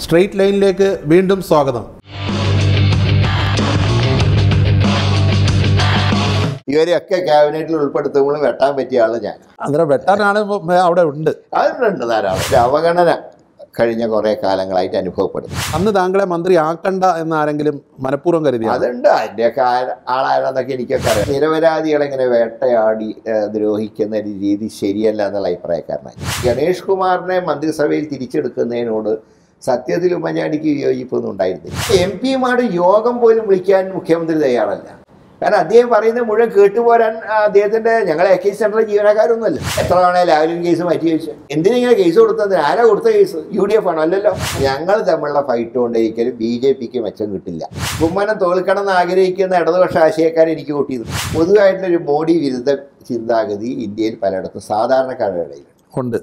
Straight ലൈനിലേക്ക് വീണ്ടും സ്വാഗതം. ഇവരെയൊക്കെ ക്യാബിനറ്റിൽ ഉൾപ്പെടുത്തുമ്പോഴും വെട്ടാൻ പറ്റിയ ആള് ഞാൻ. അന്നേരം വെട്ടാനാണ് അവിടെ ഉണ്ട്. അതിനുണ്ട് ധാരാളം. അവഗണന കഴിഞ്ഞ കുറേ കാലങ്ങളായിട്ട് അനുഭവപ്പെടുന്നു. അന്ന് താങ്കളെ മന്ത്രി ആക്കണ്ട എന്ന് ആരെങ്കിലും മനഃപൂർവ്വം കരുതി? അതുണ്ട്. അതിൻ്റെയൊക്കെ ആളാരാന്നൊക്കെ എനിക്കൊക്കെ അറിയാം. നിരപരാധികളെ ഇങ്ങനെ വേട്ടയാടി ദ്രോഹിക്കുന്ന രീതി ശരിയല്ല എന്നുള്ള അഭിപ്രായക്കാരനായി. ഗണേഷ് കുമാറിനെ മന്ത്രിസഭയിൽ തിരിച്ചെടുക്കുന്നതിനോട് സത്യത്തിൽ ഉമ്മൻചാണ്ടിക്ക് വിയോജിപ്പൊന്നും ഉണ്ടായിരുന്നില്ല. എം പിമാരുടെ യോഗം പോലും വിളിക്കാൻ മുഖ്യമന്ത്രി തയ്യാറല്ല. കാരണം അദ്ദേഹം പറയുന്നത് മുഴുവൻ കേട്ടുപോരാൻ അദ്ദേഹത്തിൻ്റെ ഞങ്ങളെ AK സെൻറ്ററിലെ ജീവനക്കാരൊന്നുമല്ല. എത്ര തവണ ലാവലിൻ കേസ് മാറ്റി വെച്ചു. എന്തിനെങ്കിലും കേസ് കൊടുത്തത്? ആരാ കൊടുത്ത കേസ്? UDF ആണോ? അല്ലല്ലോ. ഞങ്ങൾ തമ്മിലുള്ള ഫൈറ്റ് കൊണ്ടിരിക്കലും BJPക്ക് മെച്ചം കിട്ടില്ല. കുമ്മനം തോൽക്കണം എന്ന് ആഗ്രഹിക്കുന്ന ഇടതുപക്ഷ ആശയക്കാരെ എനിക്ക് കൂട്ടിയത്. പൊതുവായിട്ടുള്ളൊരു മോഡി വിരുദ്ധ ചിന്താഗതി ഇന്ത്യയിൽ പലയിടത്തും സാധാരണക്കാരുടെ ഇടയിൽ ഉണ്ട്.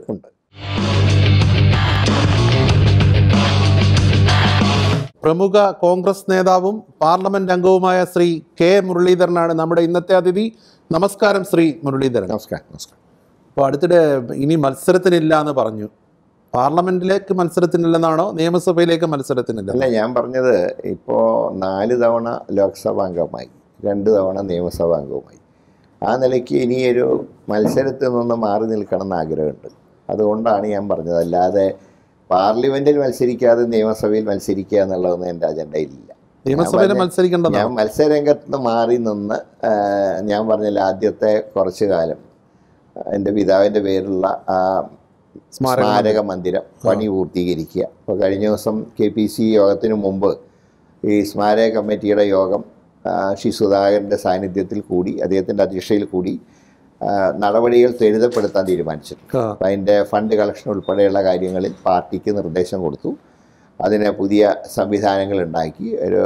പ്രമുഖ കോൺഗ്രസ് നേതാവും പാർലമെന്റ് അംഗവുമായ ശ്രീ K മുരളീധരനാണ് നമ്മുടെ ഇന്നത്തെ അതിഥി. നമസ്കാരം ശ്രീ മുരളീധരൻ. നമസ്കാരം. അപ്പോൾ അടുത്തിടെ ഇനി മത്സരത്തിനില്ല എന്ന് പറഞ്ഞു. പാർലമെന്റിലേക്ക് മത്സരത്തിനില്ലെന്നാണോ, നിയമസഭയിലേക്ക് മത്സരത്തിനില്ല? അല്ല, ഞാൻ പറഞ്ഞത് ഇപ്പോൾ 4 തവണ ലോക്സഭാ അംഗമായി, 2 തവണ നിയമസഭാ അംഗവുമായി. ആ നിലയ്ക്ക് ഇനിയൊരു മത്സരത്തിൽ നിന്ന് മാറി നിൽക്കണം എന്ന് ആഗ്രഹമുണ്ട്. അതുകൊണ്ടാണ് ഞാൻ പറഞ്ഞത്. അല്ലാതെ പാർലമെന്റിൽ മത്സരിക്കാതെ നിയമസഭയിൽ മത്സരിക്കുക എന്നുള്ളതൊന്നും എൻ്റെ അജണ്ടയിലില്ല. നിയമസഭയിൽ മത്സരിക്കേണ്ട. ഞാൻ മത്സരരംഗത്ത് നിന്ന് മാറി നിന്ന് ഞാൻ പറഞ്ഞില്ല, ആദ്യത്തെ കുറച്ചു കാലം എൻ്റെ പിതാവിൻ്റെ പേരുള്ള സ്മാരക മന്ദിരം പണി പൂർത്തീകരിക്കുക. അപ്പോൾ കഴിഞ്ഞ ദിവസം KPC യോഗത്തിന് മുമ്പ് ഈ സ്മാരക കമ്മിറ്റിയുടെ യോഗം ശ്രീ സുധാകരൻ്റെ സാന്നിധ്യത്തിൽ കൂടി, അദ്ദേഹത്തിൻ്റെ അധ്യക്ഷതയിൽ കൂടി നടപടികൾ ത്വരിതപ്പെടുത്താൻ തീരുമാനിച്ചിട്ടുണ്ട്. അപ്പം അതിൻ്റെ ഫണ്ട് കളക്ഷൻ ഉൾപ്പെടെയുള്ള കാര്യങ്ങളിൽ പാർട്ടിക്ക് നിർദ്ദേശം കൊടുത്തു. അതിന് പുതിയ സംവിധാനങ്ങൾ ഉണ്ടാക്കി ഒരു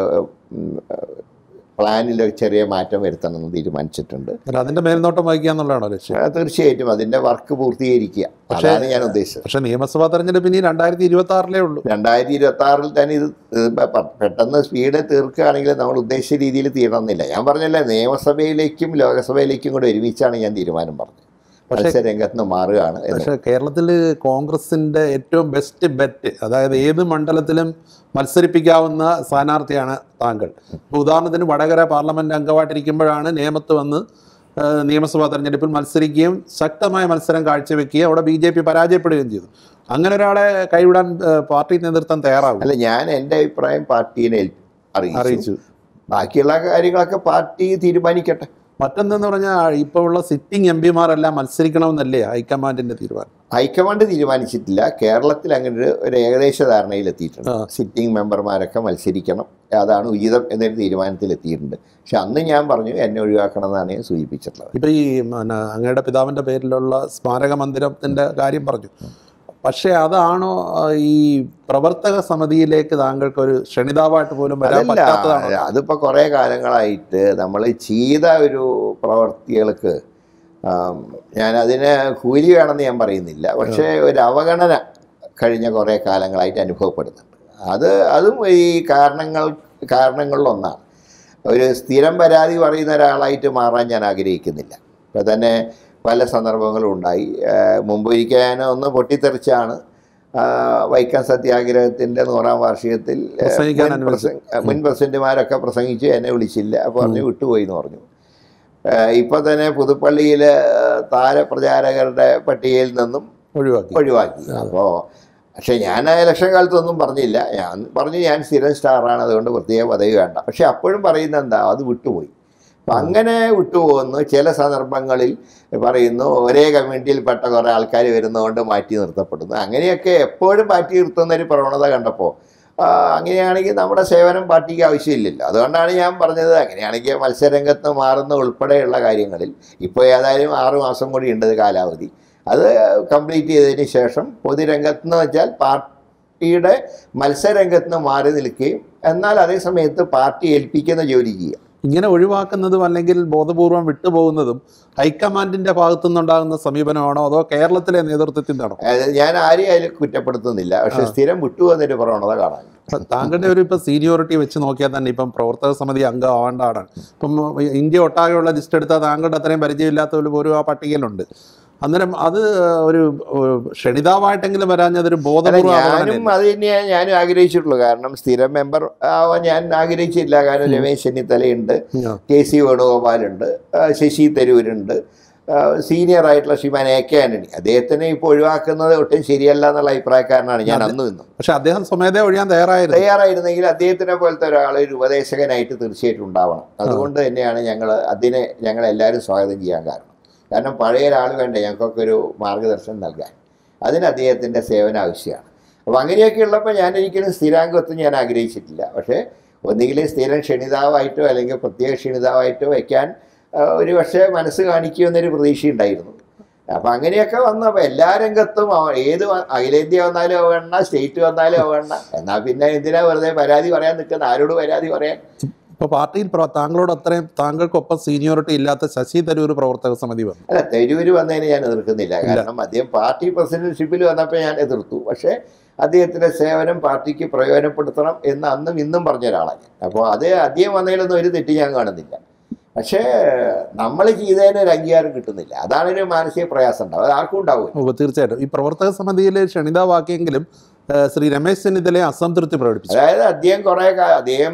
പ്ലാനിൽ ചെറിയ മാറ്റം വരുത്തണമെന്ന് തീരുമാനിച്ചിട്ടുണ്ട്. അതിൻ്റെ മേൽനോട്ടം വഹിക്കുക എന്നുള്ളതാണോ ലക്ഷ്യം? തീർച്ചയായിട്ടും അതിൻ്റെ വർക്ക് പൂർത്തീകരിക്കുക, അതാണ് ഞാൻ ഉദ്ദേശിച്ചത്. പക്ഷേ നിയമസഭാ തെരഞ്ഞെടുപ്പ് ഇനി 2026 ഉള്ളൂ. 2026 തന്നെ ഇത് പെട്ടെന്ന് സ്പീഡ് തീർക്കുകയാണെങ്കിൽ നമ്മൾ ഉദ്ദേശിച്ച രീതിയിൽ തീരണമെന്നില്ല. ഞാൻ പറഞ്ഞല്ലേ, നിയമസഭയിലേക്കും ലോകസഭയിലേക്കും കൂടെ ഒരുമിച്ചാണ് ഞാൻ തീരുമാനം പറഞ്ഞത്. മത്സരരംഗത്ത് നിന്ന് മാറുകയാണ്. പക്ഷേ കേരളത്തിൽ കോൺഗ്രസിൻ്റെ ഏറ്റവും ബെസ്റ്റ് ബെറ്റ്, അതായത് ഏത് മണ്ഡലത്തിലും മത്സരിപ്പിക്കാവുന്ന സ്ഥാനാർത്ഥിയാണ് താങ്കൾ. ഉദാഹരണത്തിന് വടകര പാർലമെൻറ്റ് അംഗമായിട്ടിരിക്കുമ്പോഴാണ് നേമത്ത് വന്ന് നിയമസഭാ തെരഞ്ഞെടുപ്പിൽ മത്സരിക്കുകയും ശക്തമായ മത്സരം കാഴ്ചവെക്കുകയും അവിടെ BJP പരാജയപ്പെടുകയും ചെയ്തു. അങ്ങനെ ഒരാളെ കൈവിടാൻ പാർട്ടി നേതൃത്വം തയ്യാറാകും? അല്ല, ഞാൻ എൻ്റെ അഭിപ്രായം പാർട്ടീനെ അറിയിച്ചു. ബാക്കിയുള്ള കാര്യങ്ങളൊക്കെ പാർട്ടി തീരുമാനിക്കട്ടെ. മറ്റൊന്നെന്ന് പറഞ്ഞാൽ ഇപ്പോൾ ഉള്ള സിറ്റിംഗ് MPമാരെല്ലാം മത്സരിക്കണമെന്നല്ലേ ഹൈക്കമാൻഡിൻ്റെ തീരുമാനം? ഹൈക്കമാൻഡ് തീരുമാനിച്ചിട്ടില്ല. കേരളത്തിൽ അങ്ങനെ ഒരു ഏകദേശ ധാരണയിലെത്തിയിട്ടുണ്ട്. സിറ്റിംഗ് മെമ്പർമാരൊക്കെ മത്സരിക്കണം, അതാണ് ഉചിതം എന്നൊരു തീരുമാനത്തിലെത്തിയിട്ടുണ്ട്. പക്ഷെ അന്ന് ഞാൻ പറഞ്ഞു എന്നെ ഒഴിവാക്കണം എന്നാണ് ഞാൻ സൂചിപ്പിച്ചിട്ടുള്ളത്. ഇപ്പോൾ ഈ അങ്ങയുടെ പിതാവിൻ്റെ പേരിലുള്ള സ്മാരക മന്ദിരത്തിൻ്റെ കാര്യം പറഞ്ഞു. പക്ഷേ അതാണോ ഈ പ്രവർത്തക സമിതിയിലേക്ക് താങ്കൾക്കൊരു ക്ഷണിതാവായിട്ട് പോലും വരാൻ പറ്റാത്തതാണ്? അതിപ്പോൾ കുറേ കാലങ്ങളായിട്ട് നമ്മൾ ചെയ്ത ഒരു പ്രവർത്തികൾക്ക് ഞാനതിന് കൂലി വേണമെന്ന് ഞാൻ പറയുന്നില്ല. പക്ഷേ ഒരു അവഗണന കഴിഞ്ഞ കുറേ കാലങ്ങളായിട്ട് അനുഭവപ്പെടുന്നുണ്ട്. അതും ഈ കാരണങ്ങളിലൊന്നാണ്. ഒരു സ്ഥിരം പരാതി പറയുന്ന ഒരാളായിട്ട് മാറാൻ ഞാൻ ആഗ്രഹിക്കുന്നില്ല. ഇപ്പോൾ തന്നെ പല സന്ദർഭങ്ങളും ഉണ്ടായി. മുമ്പൊരിക്കൽ ഞാൻ ഒന്ന് പൊട്ടിത്തെറിച്ചാണ് വൈക്കം സത്യാഗ്രഹത്തിൻ്റെ 100ാം വാർഷികത്തിൽ മുൻ പ്രസിഡന്റുമാരൊക്കെ പ്രസംഗിച്ചു, എന്നെ വിളിച്ചില്ല. അപ്പോൾ പറഞ്ഞു വിട്ടുപോയി എന്ന് പറഞ്ഞു. ഇപ്പോൾ തന്നെ പുതുപ്പള്ളിയിൽ താരപ്രചാരകരുടെ പട്ടികയിൽ നിന്നും ഒഴിവാക്കി. അപ്പോൾ പക്ഷേ ഞാൻ ഇലക്ഷൻ കാലത്തൊന്നും പറഞ്ഞില്ല. ഞാൻ പറഞ്ഞു ഞാൻ സ്ഥിരം സ്റ്റാറാണ്, അതുകൊണ്ട് പ്രത്യേക പദവി വേണ്ട. പക്ഷേ അപ്പോഴും പറയുന്നത് എന്താ, അത് വിട്ടുപോയി. അപ്പം അങ്ങനെ വിട്ടുപോകുന്നു. ചില സന്ദർഭങ്ങളിൽ പറയുന്നു ഒരേ കമ്മ്യൂണിറ്റിയിൽപ്പെട്ട കുറേ ആൾക്കാർ വരുന്നതുകൊണ്ട് മാറ്റി നിർത്തപ്പെടുന്നു. അങ്ങനെയൊക്കെ എപ്പോഴും മാറ്റി നിർത്തുന്നൊരു പ്രവണത കണ്ടപ്പോൾ അങ്ങനെയാണെങ്കിൽ നമ്മുടെ സേവനം പാർട്ടിക്ക് ആവശ്യമില്ലല്ലോ. അതുകൊണ്ടാണ് ഞാൻ പറഞ്ഞത്, അങ്ങനെയാണെങ്കിൽ മത്സരരംഗത്ത് മാറുന്ന ഉൾപ്പെടെയുള്ള കാര്യങ്ങളിൽ ഇപ്പോൾ ഏതായാലും 6 മാസം കൂടി ഉണ്ട് കാലാവധി. അത് കംപ്ലീറ്റ് ചെയ്തതിന് ശേഷം പൊതുരംഗത്ത് എന്ന് വെച്ചാൽ പാർട്ടിയുടെ മത്സരരംഗത്ത് നിന്ന് മാറി നിൽക്കുകയും എന്നാൽ അതേ സമയത്ത് പാർട്ടി ഏൽപ്പിക്കുന്ന ജോലി ചെയ്യുക. ഇങ്ങനെ ഒഴിവാക്കുന്നതും അല്ലെങ്കിൽ ബോധപൂർവം വിട്ടുപോകുന്നതും ഹൈക്കമാൻഡിന്റെ ഭാഗത്തു നിന്നുണ്ടാകുന്ന സമീപനമാണോ അതോ കേരളത്തിലെ നേതൃത്വത്തിൽ നിന്നാണോ? ഞാൻ ആരെയും അതിൽ കുറ്റപ്പെടുത്തുന്നില്ല. പക്ഷെ സ്ഥിരം വിട്ടുപോകുന്നൊരു പ്രവണത കാണാൻ. താങ്കളുടെ ഒരു ഇപ്പോൾ സീനിയോറിറ്റി വെച്ച് നോക്കിയാൽ തന്നെ ഇപ്പം പ്രവർത്തക സമിതി അംഗം ആവേണ്ട ആളാണ്. ഇപ്പം ഇന്ത്യ ഒട്ടാകെയുള്ള ലിസ്റ്റ് എടുത്താൽ താങ്കളുടെ അത്രയും പരിചയമില്ലാത്ത ഒരു ആ പട്ടികയിലുണ്ട്. അന്നേരം അത് ഒരു ക്ഷണിതാവായിട്ടെങ്കിലും വരാഞ്ഞതൊരു ബോധപൂർവ്വം ഞാനും അത് തന്നെയാണ് ഞാനും ആഗ്രഹിച്ചിട്ടുള്ളൂ. കാരണം സ്ഥിരം മെമ്പർ ആവാൻ ഞാൻ ആഗ്രഹിച്ചില്ല. കാരണം രമേശ് ചെന്നിത്തലയുണ്ട്, KC വേണുഗോപാലുണ്ട്, ശശി തരൂരുണ്ട്, സീനിയർ ആയിട്ടുള്ള ശ്രീമാൻ AK ആന്റണി. അദ്ദേഹത്തിനെ ഇപ്പോൾ ഒഴിവാക്കുന്നത് ഒട്ടും ശരിയല്ല എന്നുള്ള അഭിപ്രായക്കാരനാണ് ഞാൻ അന്ന് നിന്നു. പക്ഷെ അദ്ദേഹം സ്വമേധയാ ഒഴിയാൻ തയ്യാറായിരുന്നെങ്കിൽ അദ്ദേഹത്തിനെ പോലത്തെ ഒരാൾ ഒരു ഉപദേശകനായിട്ട് തീർച്ചയായിട്ടും ഉണ്ടാവണം. അതുകൊണ്ട് തന്നെയാണ് ഞങ്ങളെല്ലാവരും സ്വാഗതം ചെയ്യാൻ കാരണം പഴയ ഒരാൾ വേണ്ട ഞങ്ങൾക്കൊക്കെ ഒരു മാർഗദർശനം നൽകാൻ. അതിന് അദ്ദേഹത്തിൻ്റെ സേവനം ആവശ്യമാണ്. അപ്പോൾ അങ്ങനെയൊക്കെ ഉള്ളപ്പോൾ ഞാൻ ഒരിക്കലും സ്ഥിരാംഗത്വം ഞാൻ ആഗ്രഹിച്ചിട്ടില്ല. പക്ഷേ ഒന്നുകിൽ സ്ഥിരം ക്ഷണിതാവായിട്ടോ അല്ലെങ്കിൽ പ്രത്യേക ക്ഷണിതാവായിട്ടോ വയ്ക്കാൻ ഒരു പക്ഷേ മനസ്സ് കാണിക്കുമെന്നൊരു പ്രതീക്ഷയുണ്ടായിരുന്നു. അപ്പം അങ്ങനെയൊക്കെ വന്നപ്പോൾ എല്ലാ രംഗത്തും ഏത് അഖിലേന്ത്യ വന്നാലും ആവണ്ട, സ്റ്റേറ്റ് വന്നാലും ആവണ്ട. എന്നാൽ പിന്നെ എന്തിനാ വെറുതെ പരാതി പറയാൻ നിൽക്കുന്ന? ആരോട് പരാതി പറയാൻ? ഇപ്പോൾ പാർട്ടിയിൽ താങ്കളോട് അത്രയും താങ്കൾക്കൊപ്പം സീനിയോറിറ്റി ഇല്ലാത്ത ശശി തരൂർ പ്രവർത്തക സമിതി വന്നു. അല്ല, തരൂര് വന്നതിന് ഞാൻ എതിർക്കുന്നില്ല. കാരണം അദ്ദേഹം പാർട്ടി പ്രസിഡന്റ്ഷിപ്പിൽ വന്നപ്പോൾ ഞാൻ എതിർത്തു. പക്ഷേ അദ്ദേഹത്തിൻ്റെ സേവനം പാർട്ടിക്ക് പ്രയോജനപ്പെടുത്തണം എന്ന് അന്നും ഇന്നും പറഞ്ഞ ഒരാളാണ്. അപ്പോൾ അദ്ദേഹം വന്നതിലൊന്നും ഒരു തെറ്റ് ഞാൻ കാണുന്നില്ല. പക്ഷേ നമ്മൾ ചെയ്തതിന് ഒരു അംഗീകാരം കിട്ടുന്നില്ല. അതാണൊരു മാനസിക പ്രയാസം ഉണ്ടാവും. അത് ആർക്കും ഉണ്ടാവും. തീർച്ചയായിട്ടും. ഈ പ്രവർത്തക സമിതിയിൽ ക്ഷണിതാവാക്കിയെങ്കിലും ശ്രീ രമേശ് ചെന്നിത്തലയെ അസംതൃപ്തി പ്രകടിപ്പിച്ചു. അതായത് അദ്ദേഹം അദ്ദേഹം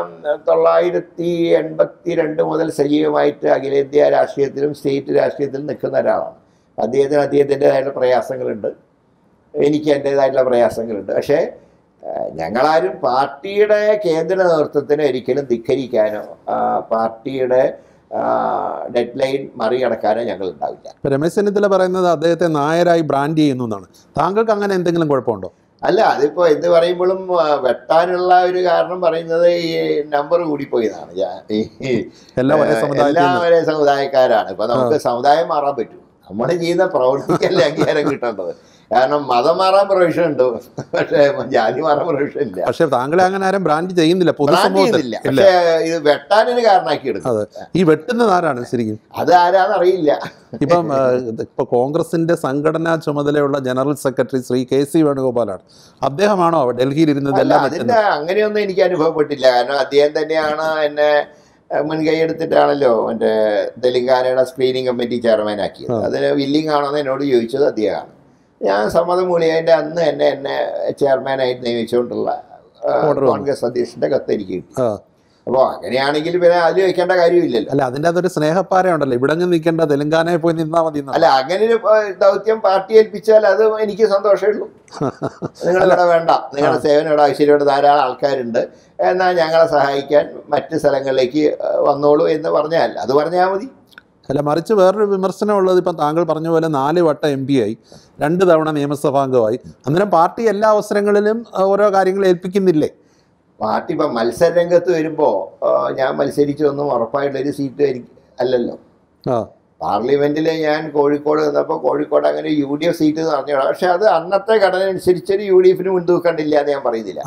1982 മുതൽ സജീവമായിട്ട് അഖിലേന്ത്യാ രാഷ്ട്രീയത്തിലും സ്റ്റേറ്റ് രാഷ്ട്രീയത്തിലും നിൽക്കുന്ന ഒരാളാണ്. അദ്ദേഹത്തിൻ്റെതായിട്ടുള്ള പ്രയാസങ്ങളുണ്ട്, എനിക്ക് എൻ്റേതായിട്ടുള്ള പ്രയാസങ്ങളുണ്ട്. പക്ഷേ ഞങ്ങളാരും പാർട്ടിയുടെ കേന്ദ്ര നേതൃത്വത്തിനെ ഒരിക്കലും ധിക്കരിക്കാനോ പാർട്ടിയുടെ ഡെഡ് ലൈൻ മറികടക്കാനോ ഞങ്ങൾ ഉണ്ടാവില്ല. രമേശ് ചെന്നിത്തല പറയുന്നത് അദ്ദേഹത്തെ നായരായി ബ്രാൻഡ് ചെയ്യുന്നു എന്നാണ്. താങ്കൾക്ക് അങ്ങനെ എന്തെങ്കിലും കുഴപ്പമുണ്ടോ? അല്ല, അതിപ്പോൾ എന്ത് പറയുമ്പോഴും വെട്ടാനുള്ള ഒരു കാരണം പറയുന്നത് ഈ നമ്പർ കൂടിപ്പോയതാണ്. എല്ലാം ഒരേ സമുദായക്കാരാണ്. ഇപ്പം നമുക്ക് സമുദായം മാറാൻ പറ്റും. നമ്മൾ ചെയ്യുന്ന പ്രവൃത്തിക്കല്ലേ അംഗീകാരം കിട്ടേണ്ടത്. കാരണം മതം മാറാൻ പ്രൊവിഷൻ ഉണ്ട്, പക്ഷേ ജാതി മാറാൻ പ്രൊവിഷൻ ഇല്ല. പക്ഷെ താങ്കളെ അങ്ങനെ ആരും ബ്രാൻഡ് ചെയ്യുന്നില്ല, പൊതുസമൂഹത്തില്ല. പക്ഷേ ഇത് വെട്ടാനൊരു കാരണമാക്കി എടുക്കും. ഈ വെട്ടുന്നത് ആരാണ് ശരിക്കും? അത് ആരാന്നറിയില്ല. ഇപ്പൊ കോൺഗ്രസിന്റെ സംഘടനാ ചുമതലയുള്ള ജനറൽ സെക്രട്ടറി ശ്രീ KC വേണുഗോപാലാണ്. അദ്ദേഹമാണോ ഡൽഹിയിൽ ഇരുന്നത്? അതിന്റെ അങ്ങനെയൊന്നും എനിക്ക് അനുഭവപ്പെട്ടില്ല. കാരണം അദ്ദേഹം തന്നെയാണ് എന്നെ മുൻകൈ എടുത്തിട്ടാണല്ലോ എൻ്റെ തെലങ്കാനയുടെ സ്ക്രീനിങ് കമ്മിറ്റി ചെയർമാനാക്കിയത്. അതിന് വില്ലിങ് ആണോന്ന് എന്നോട് ചോദിച്ചത് അദ്ദേഹമാണ്. ഞാൻ സമ്മതം മൂലിയതിൻ്റെ അന്ന് എന്നെ ചെയർമാനായിട്ട് നിയമിച്ചുകൊണ്ടുള്ള കോൺഗ്രസ് അധ്യക്ഷൻ്റെ കത്ത് എനിക്ക് കിട്ടി. അപ്പോൾ അങ്ങനെയാണെങ്കിൽ പിന്നെ അതിൽ വെക്കേണ്ട കാര്യമില്ലല്ലോ. അല്ല, അതിൻ്റെ അതൊരു സ്നേഹപ്പാരയുണ്ടല്ലോ, ഇവിടെ നിൽക്കേണ്ട തെലങ്കാനയിൽ പോയി നിന്നാൽ മതി. അല്ല, അങ്ങനെ ഒരു ദൗത്യം പാർട്ടി ഏൽപ്പിച്ചാൽ അത് എനിക്ക് സന്തോഷമേ ഉള്ളൂ. നിങ്ങളിവിടെ വേണ്ട, നിങ്ങളുടെ സേവനം ഇവിടെ ആവശ്യമുണ്ട്, ധാരാളം ആൾക്കാരുണ്ട്, എന്നാൽ ഞങ്ങളെ സഹായിക്കാൻ മറ്റ് സ്ഥലങ്ങളിലേക്ക് വന്നോളൂ എന്ന് പറഞ്ഞാൽ അത് പറഞ്ഞാൽ മതി. അല്ല, മറിച്ച് വേറൊരു വിമർശനമുള്ളത്, ഇപ്പം താങ്കൾ പറഞ്ഞ പോലെ 4 വട്ടം MP ആയി, 2 തവണ നിയമസഭാംഗമായി. അന്നേരം പാർട്ടി എല്ലാ അവസരങ്ങളിലും ഓരോ കാര്യങ്ങൾ ഏൽപ്പിക്കുന്നില്ലേ? പാർട്ടി ഇപ്പം മത്സര രംഗത്ത് വരുമ്പോൾ ഞാൻ മത്സരിച്ചൊന്നും ഉറപ്പായിട്ടൊരു സീറ്റ് അല്ലല്ലോ. പാർലമെന്റിൽ ഞാൻ കോഴിക്കോട് നിന്നപ്പോൾ കോഴിക്കോട് അങ്ങനെ UDF സീറ്റ് എന്ന് പറഞ്ഞോളാം. പക്ഷെ അത് അന്നത്തെ ഘടന അനുസരിച്ചൊരു UDFന് മുൻതൂക്കണ്ടില്ല എന്ന് ഞാൻ പറയുന്നില്ല.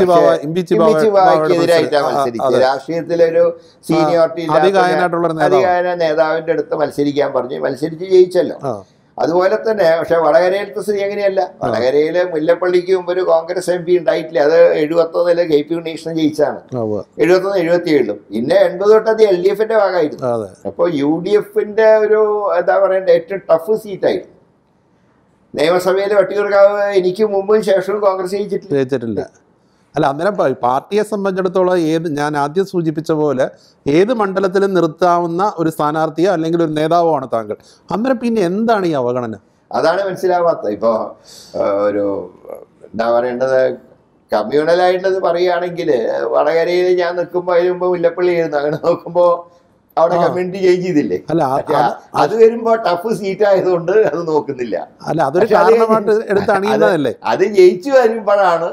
എതിരായിട്ടാണ് മത്സരിച്ചത്. രാഷ്ട്രീയത്തിലൊരു സീനിയോറിറ്റി അധികാര നേതാവിന്റെ അടുത്ത് മത്സരിക്കാൻ പറഞ്ഞ് മത്സരിച്ച് ജയിച്ചല്ലോ. അതുപോലെ തന്നെ പക്ഷെ വടകരയിലത്തെ സ്ഥിതി അങ്ങനെയല്ല. വടകരയിൽ മുല്ലപ്പള്ളിക്ക് മുമ്പ് ഒരു കോൺഗ്രസ് MP ഉണ്ടായിട്ടില്ല. അത് 71 KP ഉണ്ണീഷ്ണൻ ജയിച്ചാണ്, 71-77. പിന്നെ 80 തൊട്ട് അത് LDFന്റെ ഭാഗമായിരുന്നു. അപ്പോൾ UDFന്റെ ഒരു എന്താ പറയണ്ടേ ഏറ്റവും ടഫ് സീറ്റായിരുന്നു. നിയമസഭയിൽ വട്ടിയൂർക്കാവ് എനിക്ക് മുമ്പും ശേഷവും കോൺഗ്രസ് ജയിച്ചിട്ടില്ല. അല്ല, അന്നേരം പാർട്ടിയെ സംബന്ധിച്ചിടത്തോളം ഞാൻ ആദ്യം സൂചിപ്പിച്ച പോലെ ഏത് മണ്ഡലത്തിലും നിർത്താവുന്ന ഒരു സ്ഥാനാർത്ഥിയോ അല്ലെങ്കിൽ ഒരു നേതാവോ ആണ് താങ്കൾ. അന്നേരം പിന്നെ എന്താണ് ഈ അവഗണന? അതാണ് മനസ്സിലാവാത്തത്. ഇപ്പോൾ ഒരു എന്താ പറയേണ്ടത്, കമ്മ്യൂണലായിട്ടത് പറയുകയാണെങ്കിൽ വടകരയിൽ ഞാൻ നിൽക്കുമ്പോൾ അതിന് മുമ്പ് മുല്ലപ്പള്ളി ആയിരുന്നു. അങ്ങനെ നോക്കുമ്പോൾ അവിടെ കമ്മ്യൂണിറ്റി ജയിച്ചില്ലേ? അല്ല, അത് വരുമ്പോൾ ടഫ് സീറ്റ് ആയതുകൊണ്ട് അത് നോക്കുന്നില്ല. അല്ല, അതൊരു കാരണമായിട്ട് എടുത്ത് അണിയുന്നതല്ലേ? അത് ജയിച്ചു വരുമ്പോഴാണ്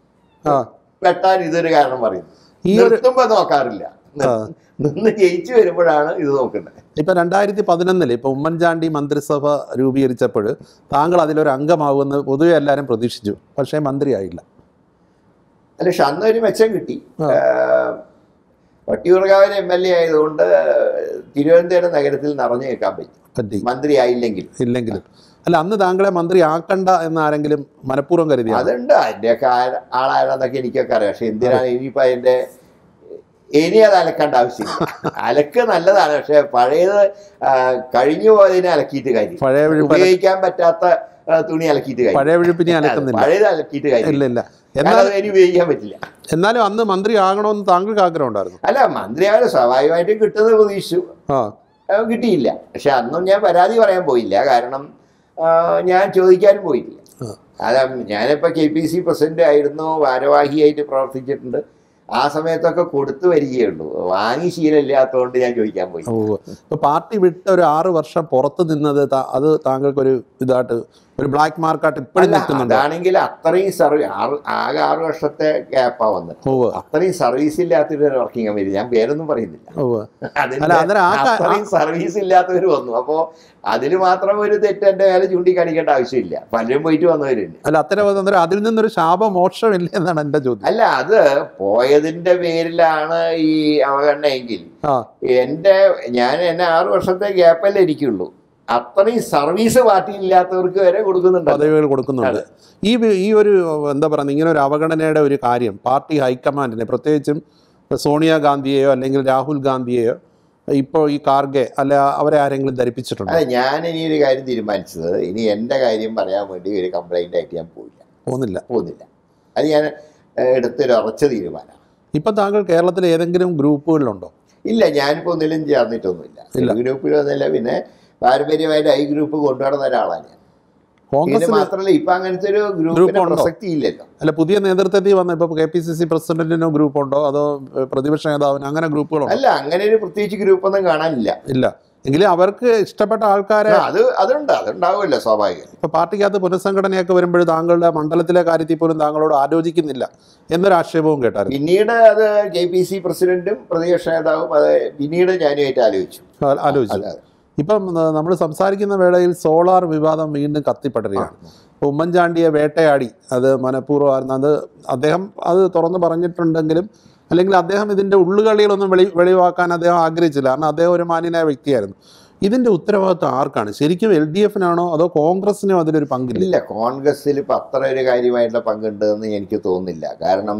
വെട്ടാൻ ഇതൊരു കാരണം പറയുന്നത്. നിർത്തുമ്പോ നോക്കാറില്ല, നിന്ന് ജയിച്ചു വരുമ്പോഴാണ് ഇത് നോക്കുന്നത്. ഇപ്പൊ 2011 ഇപ്പൊ ഉമ്മൻചാണ്ടി മന്ത്രിസഭ രൂപീകരിച്ചപ്പോൾ താങ്കൾ അതിലൊരു അംഗമാകുമെന്ന് പൊതുവെ എല്ലാവരും പ്രതീക്ഷിച്ചു. പക്ഷേ മന്ത്രിയായില്ല. അല്ല, പക്ഷെ അന്നൊരു മെച്ചം കിട്ടി. വട്ടിയൂർക്കാവിലെ MLA ആയതുകൊണ്ട് തിരുവനന്തപുരം നഗരത്തിൽ നിറഞ്ഞു നിൽക്കാൻ പറ്റി, മന്ത്രി ആയില്ലെങ്കിലും. അല്ല, അന്ന് താങ്കളെ മന്ത്രി ആക്കണ്ട എന്നാരെങ്കിലും മനഃപൂർവ്വം കരുതി? അതുണ്ട്, അതിൻ്റെയൊക്കെ ആളാരാന്നൊക്കെ എനിക്കൊക്കെ അറിയാം. പക്ഷെ എന്തിനാണ് ഇനിയിപ്പോൾ അതിൻ്റെ ഇനി അത് അലക്കേണ്ട ആവശ്യമില്ല. അലക്ക് നല്ലതാണ്, പക്ഷെ പഴയത് കഴിഞ്ഞു പോയതിനെ അലക്കിയിട്ട് കാര്യം, ഉപയോഗിക്കാൻ പറ്റാത്ത തുണി അലക്കിയിട്ട് കാര്യം, പഴയത് അലക്കിയിട്ട് കാര്യം ഇനി ഉപയോഗിക്കാൻ പറ്റില്ല. എന്നാലും അന്ന് മന്ത്രി ആകണമെന്ന് താങ്കൾക്ക് ആഗ്രഹം ഉണ്ടായിരുന്നു? അല്ല, മന്ത്രിയായാലും സ്വാഭാവികമായിട്ടും കിട്ടുന്നത് പ്രതീക്ഷിച്ചു, കിട്ടിയില്ല. പക്ഷെ അന്നും ഞാൻ പരാതി പറയാൻ പോയില്ല, കാരണം ഞാൻ ചോദിക്കാനും പോയില്ല. അതാ, ഞാനിപ്പോൾ KPC പ്രസിഡന്റ് ആയിരുന്നു, ഭാരവാഹിയായിട്ട് പ്രവർത്തിച്ചിട്ടുണ്ട്. ആ സമയത്തൊക്കെ കൊടുത്തു വരികയുള്ളൂ, വാങ്ങി ശീലമില്ലാത്തതുകൊണ്ട് ഞാൻ ചോദിക്കാൻ പോയി. ഇപ്പോൾ പാർട്ടി വിട്ട് ഒരു 6 വർഷം പുറത്ത് നിന്നത് അത് താങ്കൾക്കൊരു ഇതായിട്ട് ഒരു ബ്ലാക്ക് മാർക്കായിട്ട് ഇപ്പോഴും നിൽക്കുന്നുണ്ട്? അതാണെങ്കിൽ അത്രയും ആകെ 6 വർഷത്തെ ഗ്യാപ്പാ വന്നത്. അത്രയും സർവീസ് ഇല്ലാത്തൊരു വർക്കിംഗ് കമ്മിറ്റി, ഞാൻ പേരൊന്നും പറയുന്നില്ല, അത്രയും സർവീസ് ഇല്ലാത്തവർ വന്നു. അപ്പോൾ അതിൽ മാത്രം ഒരു തെറ്റ് എൻ്റെ മേലെ ചൂണ്ടിക്കാണിക്കേണ്ട ആവശ്യമില്ല, പലരും പോയിട്ട് വന്നവരുണ്ട്. അല്ല, അത്തരം അതിൽ നിന്നൊരു ശാപമോക്ഷമില്ല എന്നാണ് എൻ്റെ ചോദ്യം. അല്ല, അത് പോയതിന്റെ പേരിലാണ് ഈ അവഗണനയെങ്കിൽ ഞാൻ എന്നെ 6 വർഷത്തെ ഗ്യാപ്പല്ലേ ഇരിക്കുള്ളൂ, അത്രയും സർവീസ് പാർട്ടി ഇല്ലാത്തവർക്ക് വരെ കൊടുക്കുന്നുണ്ട്, പദവികൾ കൊടുക്കുന്നുണ്ട്. ഈ ഒരു എന്താ പറയുക, ഇങ്ങനെ ഒരു അവഗണനയുടെ ഒരു കാര്യം പാർട്ടി ഹൈക്കമാൻഡിനെ, പ്രത്യേകിച്ചും സോണിയാഗാന്ധിയെയോ അല്ലെങ്കിൽ രാഹുൽ ഗാന്ധിയെയോ ഇപ്പോൾ ഈ കാർഗെ അല്ല അവരെ ആരെങ്കിലും ധരിപ്പിച്ചിട്ടുണ്ടോ? അല്ല, ഞാൻ ഇനി ഒരു കാര്യം തീരുമാനിച്ചത്, ഇനി എൻ്റെ കാര്യം പറയാൻ വേണ്ടി ഒരു കംപ്ലൈൻ്റ് ആയിട്ട് ഞാൻ പോകുന്നില്ല. അത് ഞാൻ എടുത്തൊരു ഉറച്ച തീരുമാനമാണ്. ഇപ്പം താങ്കൾ കേരളത്തിൽ ഏതെങ്കിലും ഗ്രൂപ്പുകളിലുണ്ടോ? ഇല്ല, ഞാനിപ്പോൾ ഒന്നിലും ചേർന്നിട്ടൊന്നുമില്ല, ഗ്രൂപ്പിലൊന്നുമില്ല. പിന്നെ പാരമ്പര്യമായിട്ട് ഐ ഗ്രൂപ്പ് കൊണ്ടുനടന്ന ഒരാളാണ് ഞാൻ. കോൺഗ്രസ് മാത്രമല്ല, ഇപ്പൊ അങ്ങനത്തെ ഒരു ഗ്രൂപ്പിന് പ്രസക്തി ഇല്ലല്ലോ. അല്ല, പുതിയ നേതൃത്വത്തിൽ വന്ന ഇപ്പൊ KPCC പ്രസിഡന്റിനോ ഗ്രൂപ്പ് ഉണ്ടോ, അതോ പ്രതിപക്ഷ നേതാവിന് അങ്ങനെ ഗ്രൂപ്പുകളോ? അല്ല, അങ്ങനെ ഒരു പ്രത്യേകിച്ച് ഗ്രൂപ്പൊന്നും കാണാനില്ല. ഇല്ല, എങ്കിലും അവർക്ക് ഇഷ്ടപ്പെട്ട ആൾക്കാരെ അതുണ്ടാവുമല്ലോ, സ്വാഭാവികം. ഇപ്പൊ പാർട്ടിക്കകത്ത് പുനഃസംഘടനയൊക്കെ വരുമ്പോൾ താങ്കളുടെ മണ്ഡലത്തിലെ കാര്യത്തിൽ പോലും താങ്കളോട് ആലോചിക്കുന്നില്ല എന്നൊരു ആക്ഷേപവും കേട്ടായിരുന്നു. പിന്നീട് അത് KPC പ്രസിഡന്റും പ്രതിപക്ഷ നേതാവും അത് പിന്നീട് ഞാനുമായിട്ട് ആലോചിച്ചു. ഇപ്പം നമ്മൾ സംസാരിക്കുന്ന വേളയിൽ സോളാർ വിവാദം വീണ്ടും കത്തിപ്പടരുകയാണ്. ഇപ്പോൾ ഉമ്മൻചാണ്ടിയെ വേട്ടയാടി, അത് മനഃപൂർവ്വമായിരുന്നു, അദ്ദേഹം അത് തുറന്ന് പറഞ്ഞിട്ടുണ്ടെങ്കിലും അല്ലെങ്കിൽ അദ്ദേഹം ഇതിൻ്റെ ഉള്ളുകളികളൊന്നും വെളിവാക്കാൻ അദ്ദേഹം ആഗ്രഹിച്ചില്ല, കാരണം അദ്ദേഹം ഒരു മാന്യനായ വ്യക്തിയായിരുന്നു. ഇതിൻ്റെ ഉത്തരവാദിത്വം ആർക്കാണ്? ശരിക്കും LDFനാണോ അതോ കോൺഗ്രസിനോ അതിലൊരു പങ്കില്ല? ഇല്ല, കോൺഗ്രസ്സിൽ ഇപ്പം അത്ര ഒരു കാര്യമായിട്ടുള്ള പങ്കുണ്ടെന്ന് എനിക്ക് തോന്നുന്നില്ല. കാരണം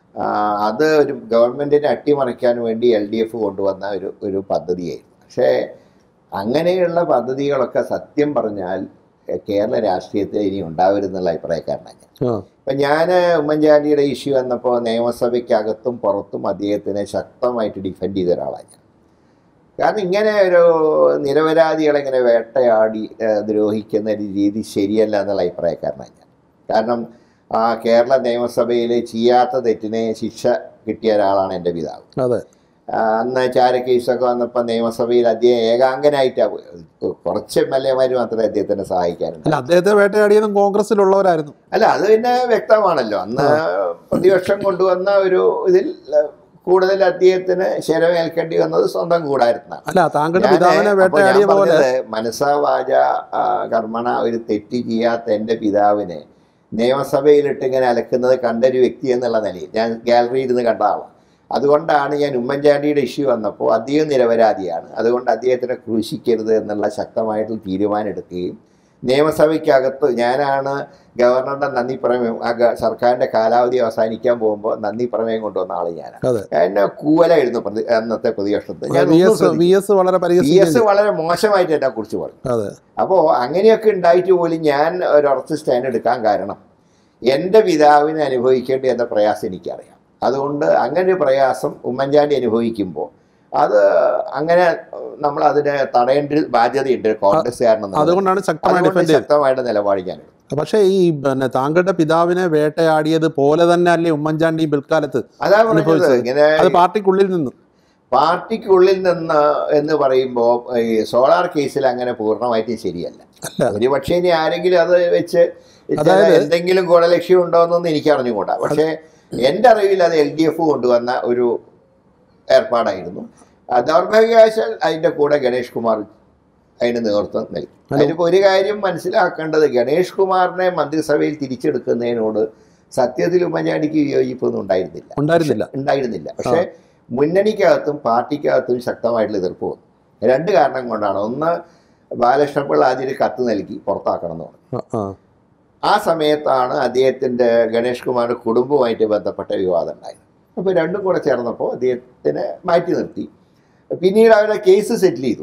അത് ഒരു ഗവൺമെൻറ്റിനെ അട്ടിമറിക്കാൻ വേണ്ടി LDF കൊണ്ടുവന്ന ഒരു പദ്ധതിയായിരുന്നു. പക്ഷേ അങ്ങനെയുള്ള പദ്ധതികളൊക്കെ സത്യം പറഞ്ഞാൽ കേരള രാഷ്ട്രീയത്തിൽ ഇനി ഉണ്ടാവരുന്നുള്ള അഭിപ്രായക്കാരനാണ്. ഇപ്പം ഞാൻ ഉമ്മൻചാണ്ടിയുടെ ഇഷ്യൂ വന്നപ്പോൾ നിയമസഭയ്ക്കകത്തും പുറത്തും അദ്ദേഹത്തിനെ ശക്തമായിട്ട് ഡിഫെൻഡ് ചെയ്ത ഒരാളാണ് ഞാൻ. കാരണം ഇങ്ങനെ ഒരു നിരപരാധികളെ ഇങ്ങനെ വേട്ടയാടി ദ്രോഹിക്കുന്ന രീതി ശരിയല്ല എന്നുള്ള അഭിപ്രായക്കാരനാണ് ഞാൻ. കാരണം കേരള നിയമസഭയിൽ ചെയ്യാത്ത തെറ്റിനെ ശിക്ഷ കിട്ടിയ ഒരാളാണ് എൻ്റെ പിതാവ്. അതെ, അന്ന് ചാരക്കേസൊക്കെ വന്നപ്പോൾ നിയമസഭയിൽ അദ്ദേഹം ഏകാംഗനായിട്ടാണ്, കുറച്ച് MLA മാത്രമേ അദ്ദേഹത്തിനെ സഹായിക്കാറുണ്ട്. അദ്ദേഹത്തെ വേട്ടയാടിയതും കോൺഗ്രസിലുള്ളവരായിരുന്നു. അല്ല, അത് പിന്നെ വ്യക്തമാണല്ലോ. അന്ന് പ്രതിപക്ഷം കൊണ്ടുവന്ന ഒരു ഇതിൽ കൂടുതൽ അദ്ദേഹത്തിന് ശരമേൽക്കേണ്ടി വന്നത് സ്വന്തം കൂടായിരുന്നാണ്. മനസ്സാ വാച കർമ്മണ ഒരു തെറ്റ് ചെയ്യാത്ത എൻ്റെ പിതാവിനെ നിയമസഭയിലിട്ട് ഇങ്ങനെ അലക്കുന്നത് കണ്ടൊരു വ്യക്തി എന്നുള്ള നിലയിൽ ഞാൻ ഗാലറിയിൽ ഇരുന്ന് കണ്ട ആളാണ്. അതുകൊണ്ടാണ് ഞാൻ ഉമ്മൻചാണ്ടിയുടെ ഇഷ്യൂ വന്നപ്പോൾ അദ്ദേഹം നിരപരാധിയാണ്, അതുകൊണ്ട് അദ്ദേഹത്തിനെ ക്രൂശിക്കരുത് എന്നുള്ള ശക്തമായിട്ടുള്ള തീരുമാനം എടുക്കുകയും നിയമസഭയ്ക്കകത്ത് ഞാനാണ് ഗവർണറുടെ നന്ദി പ്രമേയം, സർക്കാരിൻ്റെ കാലാവധി അവസാനിക്കാൻ പോകുമ്പോൾ നന്ദി പ്രമേയം കൊണ്ടുവന്ന ആൾ ഞാനാണ്. എന്നെ കൂവലായിരുന്നു അന്നത്തെ പ്രതിപക്ഷത്ത്. വളരെ മോശമായിട്ട് എന്നെ കുറിച്ച് പറഞ്ഞു. അപ്പോൾ അങ്ങനെയൊക്കെ ഉണ്ടായിട്ട് പോലും ഞാൻ ഒരു ഉറച്ച സ്റ്റാൻഡ് എടുക്കാൻ കാരണം എൻ്റെ പിതാവിനെ അനുഭവിക്കേണ്ടി എന്ന പ്രയാസം എനിക്കറിയാം. അതുകൊണ്ട് അങ്ങനെ ഒരു പ്രയാസം ഉമ്മൻചാണ്ടി അനുഭവിക്കുമ്പോൾ അത് അങ്ങനെ നമ്മൾ അതിനെ തടയേണ്ട ബാധ്യതയുണ്ട് കോൺഗ്രസ്സുകാരനെന്ന്. അതുകൊണ്ടാണ് ശക്തമായിട്ട് നിലപാട് ഞാൻ. പക്ഷേ ഈ താങ്കളുടെ പിതാവിനെ വേട്ടയാടിയത് പോലെ തന്നെ അല്ലേ ഉമ്മൻചാണ്ടി പിൽക്കാലത്ത്? അതാ പറഞ്ഞത്, ഇങ്ങനെ പാർട്ടിക്കുള്ളിൽ നിന്ന് എന്ന് പറയുമ്പോൾ ഈ സോളാർ കേസിൽ അങ്ങനെ പൂർണ്ണമായിട്ടും ശരിയല്ല. ഒരു പക്ഷേ ഇനി ആരെങ്കിലും അത് വെച്ച് എന്തെങ്കിലും ഗുണലക്ഷ്യം ഉണ്ടോ എന്നൊന്നും എനിക്ക് അറിഞ്ഞുകൂടാ. പക്ഷേ എൻ്റെ അറിവിൽ അത് LDF കൊണ്ടുവന്ന ഒരു ഏർപ്പാടായിരുന്നു. ദൗർഭാഗ്യവശാൽ അതിൻ്റെ കൂടെ ഗണേഷ് കുമാർ അതിന് നേതൃത്വം നൽകി. അതിനിപ്പോൾ ഒരു കാര്യം മനസ്സിലാക്കേണ്ടത്, ഗണേഷ് കുമാറിനെ മന്ത്രിസഭയിൽ തിരിച്ചെടുക്കുന്നതിനോട് സത്യത്തിൽ ഉമ്മൻചാണ്ടിക്ക് വിയോജിപ്പൊന്നും ഉണ്ടായിരുന്നില്ല. പക്ഷേ മുന്നണിക്കകത്തും പാർട്ടിക്കകത്തും ശക്തമായിട്ടുള്ള എതിർപ്പ് വന്നു. 2 കാരണം കൊണ്ടാണ്. ഒന്ന്, ബാലകൃഷ്ണപിള്ള ആദ്യം കത്ത് നൽകി പുറത്താക്കണം എന്ന് പറഞ്ഞു. ആ സമയത്താണ് അദ്ദേഹത്തിൻ്റെ ഗണേഷ് കുമാറിൻ്റെ കുടുംബവുമായിട്ട് ബന്ധപ്പെട്ട വിവാദം ഉണ്ടായത്. അപ്പോൾ രണ്ടും കൂടെ ചേർന്നപ്പോൾ അദ്ദേഹത്തിനെ മാറ്റി നിർത്തി. പിന്നീട് അവരുടെ കേസ് സെറ്റിൽ ചെയ്തു.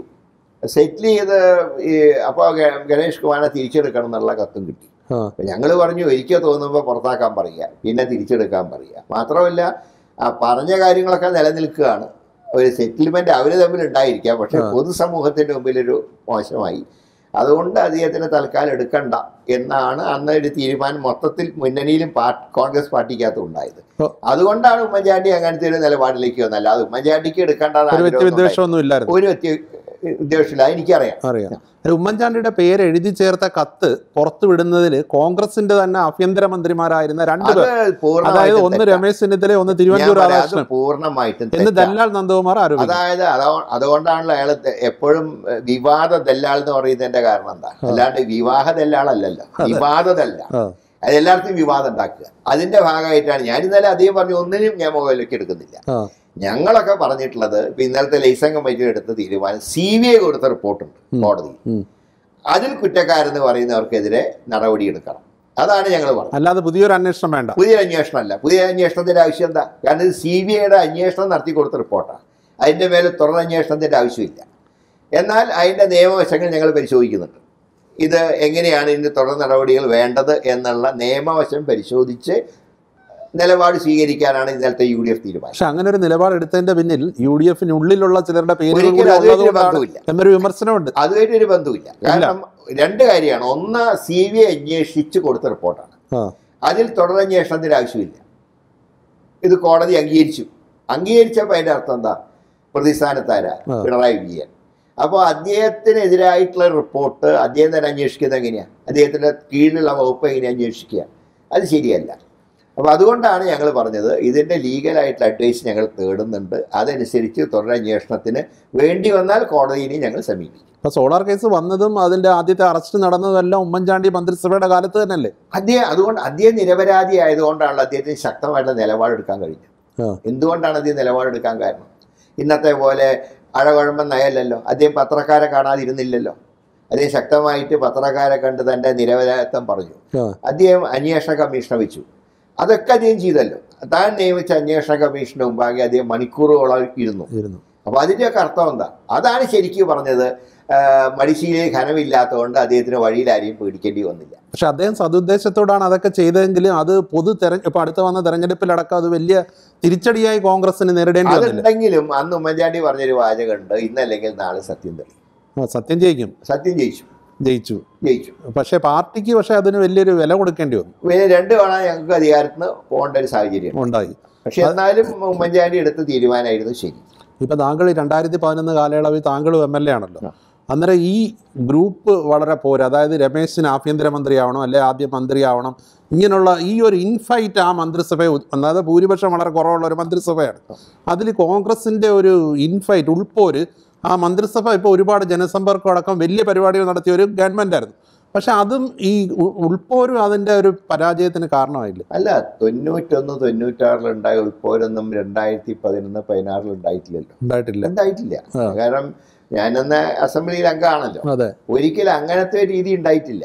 അപ്പോൾ ഗണേഷ് കുമാറിനെ തിരിച്ചെടുക്കണം എന്നുള്ള കത്തും കിട്ടി. ഞങ്ങൾ പറഞ്ഞു ഒരിക്കൽ തോന്നുമ്പോൾ പുറത്താക്കാൻ പറയുക, പിന്നെ തിരിച്ചെടുക്കാൻ പറയുക. മാത്രമല്ല പറഞ്ഞ കാര്യങ്ങളൊക്കെ നിലനിൽക്കുകയാണ്. ഒരു സെറ്റിൽമെൻറ്റ് അവർ തമ്മിൽ ഉണ്ടായിരിക്കാം, പക്ഷേ പൊതുസമൂഹത്തിൻ്റെ മുമ്പിലൊരു മോശമായി. അതുകൊണ്ട് അദ്ദേഹത്തിന് തൽക്കാലം എടുക്കണ്ട എന്നാണ് അന്ന് ഒരു തീരുമാനം മൊത്തത്തിൽ മുന്നണിയിലും കോൺഗ്രസ് പാർട്ടിക്കകത്തും ഉണ്ടായത്. അതുകൊണ്ടാണ് ഉമ്മൻചാണ്ടി അങ്ങനത്തെ ഒരു നിലപാടിലേക്ക് വന്നത്. അല്ലാതെ ഉമ്മൻചാണ്ടിക്ക് എടുക്കേണ്ടതാണ് ഒരു ഉദ്ദേശമില്ല, എനിക്കറിയാം. ഉമ്മൻചാണ്ടിയുടെ പേര് എഴുതി ചേർത്ത കത്ത് പുറത്തുവിടുന്നതിൽ കോൺഗ്രസിന്റെ തന്നെ ആഭ്യന്തരമന്ത്രിമാരായിരുന്ന രണ്ടുപേർ, അതായത് ഒന്ന് രമേശ് ചെന്നിത്തല, ഒന്ന് തിരുവനന്തപുരം രാധാകൃഷ്ണൻ, പൂർണ്ണമായിട്ടും എന്ന് ദല്ലാൽ നന്ദകുമാർ ആരോപിച്ചു. അതായത് അതുകൊണ്ടാണല്ലോ അയാൾ എപ്പോഴും വിവാദ ദല്ലാൾ എന്ന് പറയുന്നതിന്റെ കാരണം എന്താ? അല്ലാണ്ട് വിവാഹ ദല്ലാളല്ലല്ലോ, വിവാദ ദല്ലാൾ. അതെല്ലായിടത്തും വിവാദം ഉണ്ടാക്കുക. അതിന്റെ ഭാഗമായിട്ടാണ് ഞാൻ ഇന്നലെ അധികം പറഞ്ഞു, ഒന്നിനും ഞാൻ മുകളിലേക്ക് എടുക്കുന്നില്ല. ഞങ്ങളൊക്കെ പറഞ്ഞിട്ടുള്ളത് ഇപ്പം ഇന്നലത്തെ ലൈസൻസ് കമ്മിറ്റി എടുത്ത തീരുമാനം CBI കൊടുത്ത റിപ്പോർട്ടുണ്ട് കോടതിയിൽ. അതിൽ കുറ്റക്കാരെന്ന് പറയുന്നവർക്കെതിരെ നടപടിയെടുക്കണം. അതാണ് ഞങ്ങൾ പറഞ്ഞത്. അല്ലാതെ പുതിയൊരു അന്വേഷണം വേണ്ട. പുതിയൊരു അന്വേഷണമല്ല. പുതിയ അന്വേഷണത്തിൻ്റെ ആവശ്യം എന്താ? കാരണം ഇത് CBIയുടെ അന്വേഷണം നടത്തി കൊടുത്ത റിപ്പോർട്ടാണ്. അതിൻ്റെ മേലെ തുടരന്വേഷണത്തിൻ്റെ ആവശ്യമില്ല. എന്നാൽ അതിൻ്റെ നിയമവശങ്ങൾ ഞങ്ങൾ പരിശോധിക്കുന്നുണ്ട്. ഇത് എങ്ങനെയാണ് ഇതിൻ്റെ തുടർ നടപടികൾ വേണ്ടത് എന്നുള്ള നിയമവശം പരിശോധിച്ച് നിലപാട് സ്വീകരിക്കാനാണ് ഇന്നലത്തെ UDF തീരുമാനം. പക്ഷെ അങ്ങനെ ഒരു നിലപാട് എടുത്തതിന്റെ പിന്നിൽ UDFനുള്ളിലുള്ള ചിലരുടെ പേര് എന്നൊരു വിമർശനമുണ്ട്. അതുമായിട്ടൊരു ബന്ധമില്ല. കാരണം രണ്ട് കാര്യമാണ്. ഒന്ന്, CBI അന്വേഷിച്ച് കൊടുത്ത റിപ്പോർട്ടാണ്. അതിൽ തുടരന്വേഷണത്തിന് ആവശ്യമില്ല. ഇത് കോടതി അംഗീകരിച്ചപ്പോൾ അതിൻ്റെ അർത്ഥം എന്താ? പ്രതിസ്ഥാനത്താരാ? പിണറായി വിജയൻ. അപ്പോൾ അദ്ദേഹത്തിനെതിരായിട്ടുള്ള റിപ്പോർട്ട് അദ്ദേഹം തന്നെ അന്വേഷിക്കുന്നത് എങ്ങനെയാണ്? അദ്ദേഹത്തിൻ്റെ കീഴിലുള്ള വകുപ്പ് എങ്ങനെയാണ് അന്വേഷിക്കുക? അത് ശരിയല്ല. അപ്പോൾ അതുകൊണ്ടാണ് ഞങ്ങൾ പറഞ്ഞത് ഇതിൻ്റെ ലീഗലായിട്ടുള്ള അഡ്വൈസ് ഞങ്ങൾ തേടുന്നുണ്ട്. അതനുസരിച്ച് തുടരന്വേഷണത്തിന് വേണ്ടി വന്നാൽ കോടതിയെ ഞങ്ങൾ സമീപിക്കും. അപ്പോൾ സോളാർ കേസ് വന്നതും അതിൻ്റെ ആദ്യത്തെ അറസ്റ്റ് നടന്നതെല്ലാം ഉമ്മൻചാണ്ടി മന്ത്രിസഭയുടെ കാലത്ത് തന്നെയല്ലേ? അദ്ദേഹം നിരപരാധി ആയതുകൊണ്ടാണല്ലോ അദ്ദേഹത്തിന് ശക്തമായിട്ടുള്ള നിലപാടെടുക്കാൻ കഴിഞ്ഞത്. എന്തുകൊണ്ടാണ് അദ്ദേഹം നിലപാടെടുക്കാൻ കാരണം? ഇന്നത്തെ പോലെ അഴകുഴമ്പൻ നയല്ലല്ലോ. അദ്ദേഹം പത്രക്കാരെ കാണാതിരുന്നില്ലല്ലോ. അദ്ദേഹം ശക്തമായിട്ട് പത്രക്കാരെ കണ്ട് തൻ്റെ നിരപരാധിത്വം പറഞ്ഞു. അദ്ദേഹം അന്വേഷണ കമ്മീഷനെ വെച്ചു. അതൊക്കെ അദ്ദേഹം ചെയ്തല്ലോ. താൻ നിയമിച്ച അന്വേഷണ കമ്മീഷന് മുമ്പാകെ അദ്ദേഹം മണിക്കൂറുകളായി ഇരുന്നു. അപ്പോൾ അതിൻ്റെയൊക്കെ അർത്ഥം എന്താ? അതാണ് ശരിക്കും പറഞ്ഞത്. മടിശീലയിൽ ഘനമില്ലാത്തതുകൊണ്ട് അദ്ദേഹത്തിന് വഴിയിൽ ആരെയും പേടിക്കേണ്ടി വന്നില്ല. പക്ഷെ അദ്ദേഹം സതുദ്ദേശത്തോടാണ് അതൊക്കെ ചെയ്തതെങ്കിലും അത് ഇപ്പൊ അടുത്ത് വന്ന തെരഞ്ഞെടുപ്പിലടക്കം അത് വലിയ തിരിച്ചടിയായി കോൺഗ്രസിന് നേരിടേണ്ടി വന്നില്ല. അതുണ്ടെങ്കിലും അന്ന് ഉമ്മൻചാണ്ടി പറഞ്ഞൊരു വാചകമുണ്ട്, ഇന്നല്ലെങ്കിൽ നാളെ സത്യം തെളിയും. സത്യം ജയിക്കും. സത്യം ജയിച്ചു. പക്ഷേ പാർട്ടിക്ക് അതിന് വലിയൊരു വില കൊടുക്കേണ്ടി വന്നു. 2 തവണ ഞങ്ങൾക്ക് അധികാരത്തിന് പോകേണ്ട ഒരു സാഹചര്യം ഉണ്ടായി. പക്ഷെ എന്നാലും ഉമ്മൻചാണ്ടി എടുത്ത തീരുമാനമായിരുന്നു ശരി. ഇപ്പം താങ്കൾ 2011 കാലയളവിൽ താങ്കളും MLA ആണല്ലോ. അന്നേരം ഈ ഗ്രൂപ്പ് വളരെ പോരാ. അതായത് രമേശിന് ആഭ്യന്തരമന്ത്രിയാവണം, അല്ലെ ആദ്യം മന്ത്രിയാവണം, ഇങ്ങനെയുള്ള ഈ ഒരു ഇൻഫൈറ്റ് ആ മന്ത്രിസഭയെ, അതായത് ഭൂരിപക്ഷം വളരെ കുറവുള്ള ഒരു മന്ത്രിസഭയാണ്. അതിൽ കോൺഗ്രസിൻ്റെ ഒരു ഇൻഫൈറ്റ്, ഉൾപ്പോര്, ആ മന്ത്രിസഭ ഇപ്പോൾ ഒരുപാട് ജനസമ്പർക്കം അടക്കം വലിയ പരിപാടികൾ നടത്തിയ ഒരു ഗവൺമെൻറ്റായിരുന്നു. പക്ഷെ അതും ഈ ഉൾപ്പോരും അതിൻ്റെ ഒരു പരാജയത്തിന് കാരണമായില്ല. അല്ല, 91-96 ഉണ്ടായ ഉൾപ്പോരൊന്നും 2011-16 ഉണ്ടായിട്ടില്ല. കാരണം ഞാനന്ന് അസംബ്ലിയിൽ അംഗമാണല്ലോ. ഒരിക്കലും അങ്ങനത്തെ ഒരു രീതി ഉണ്ടായിട്ടില്ല.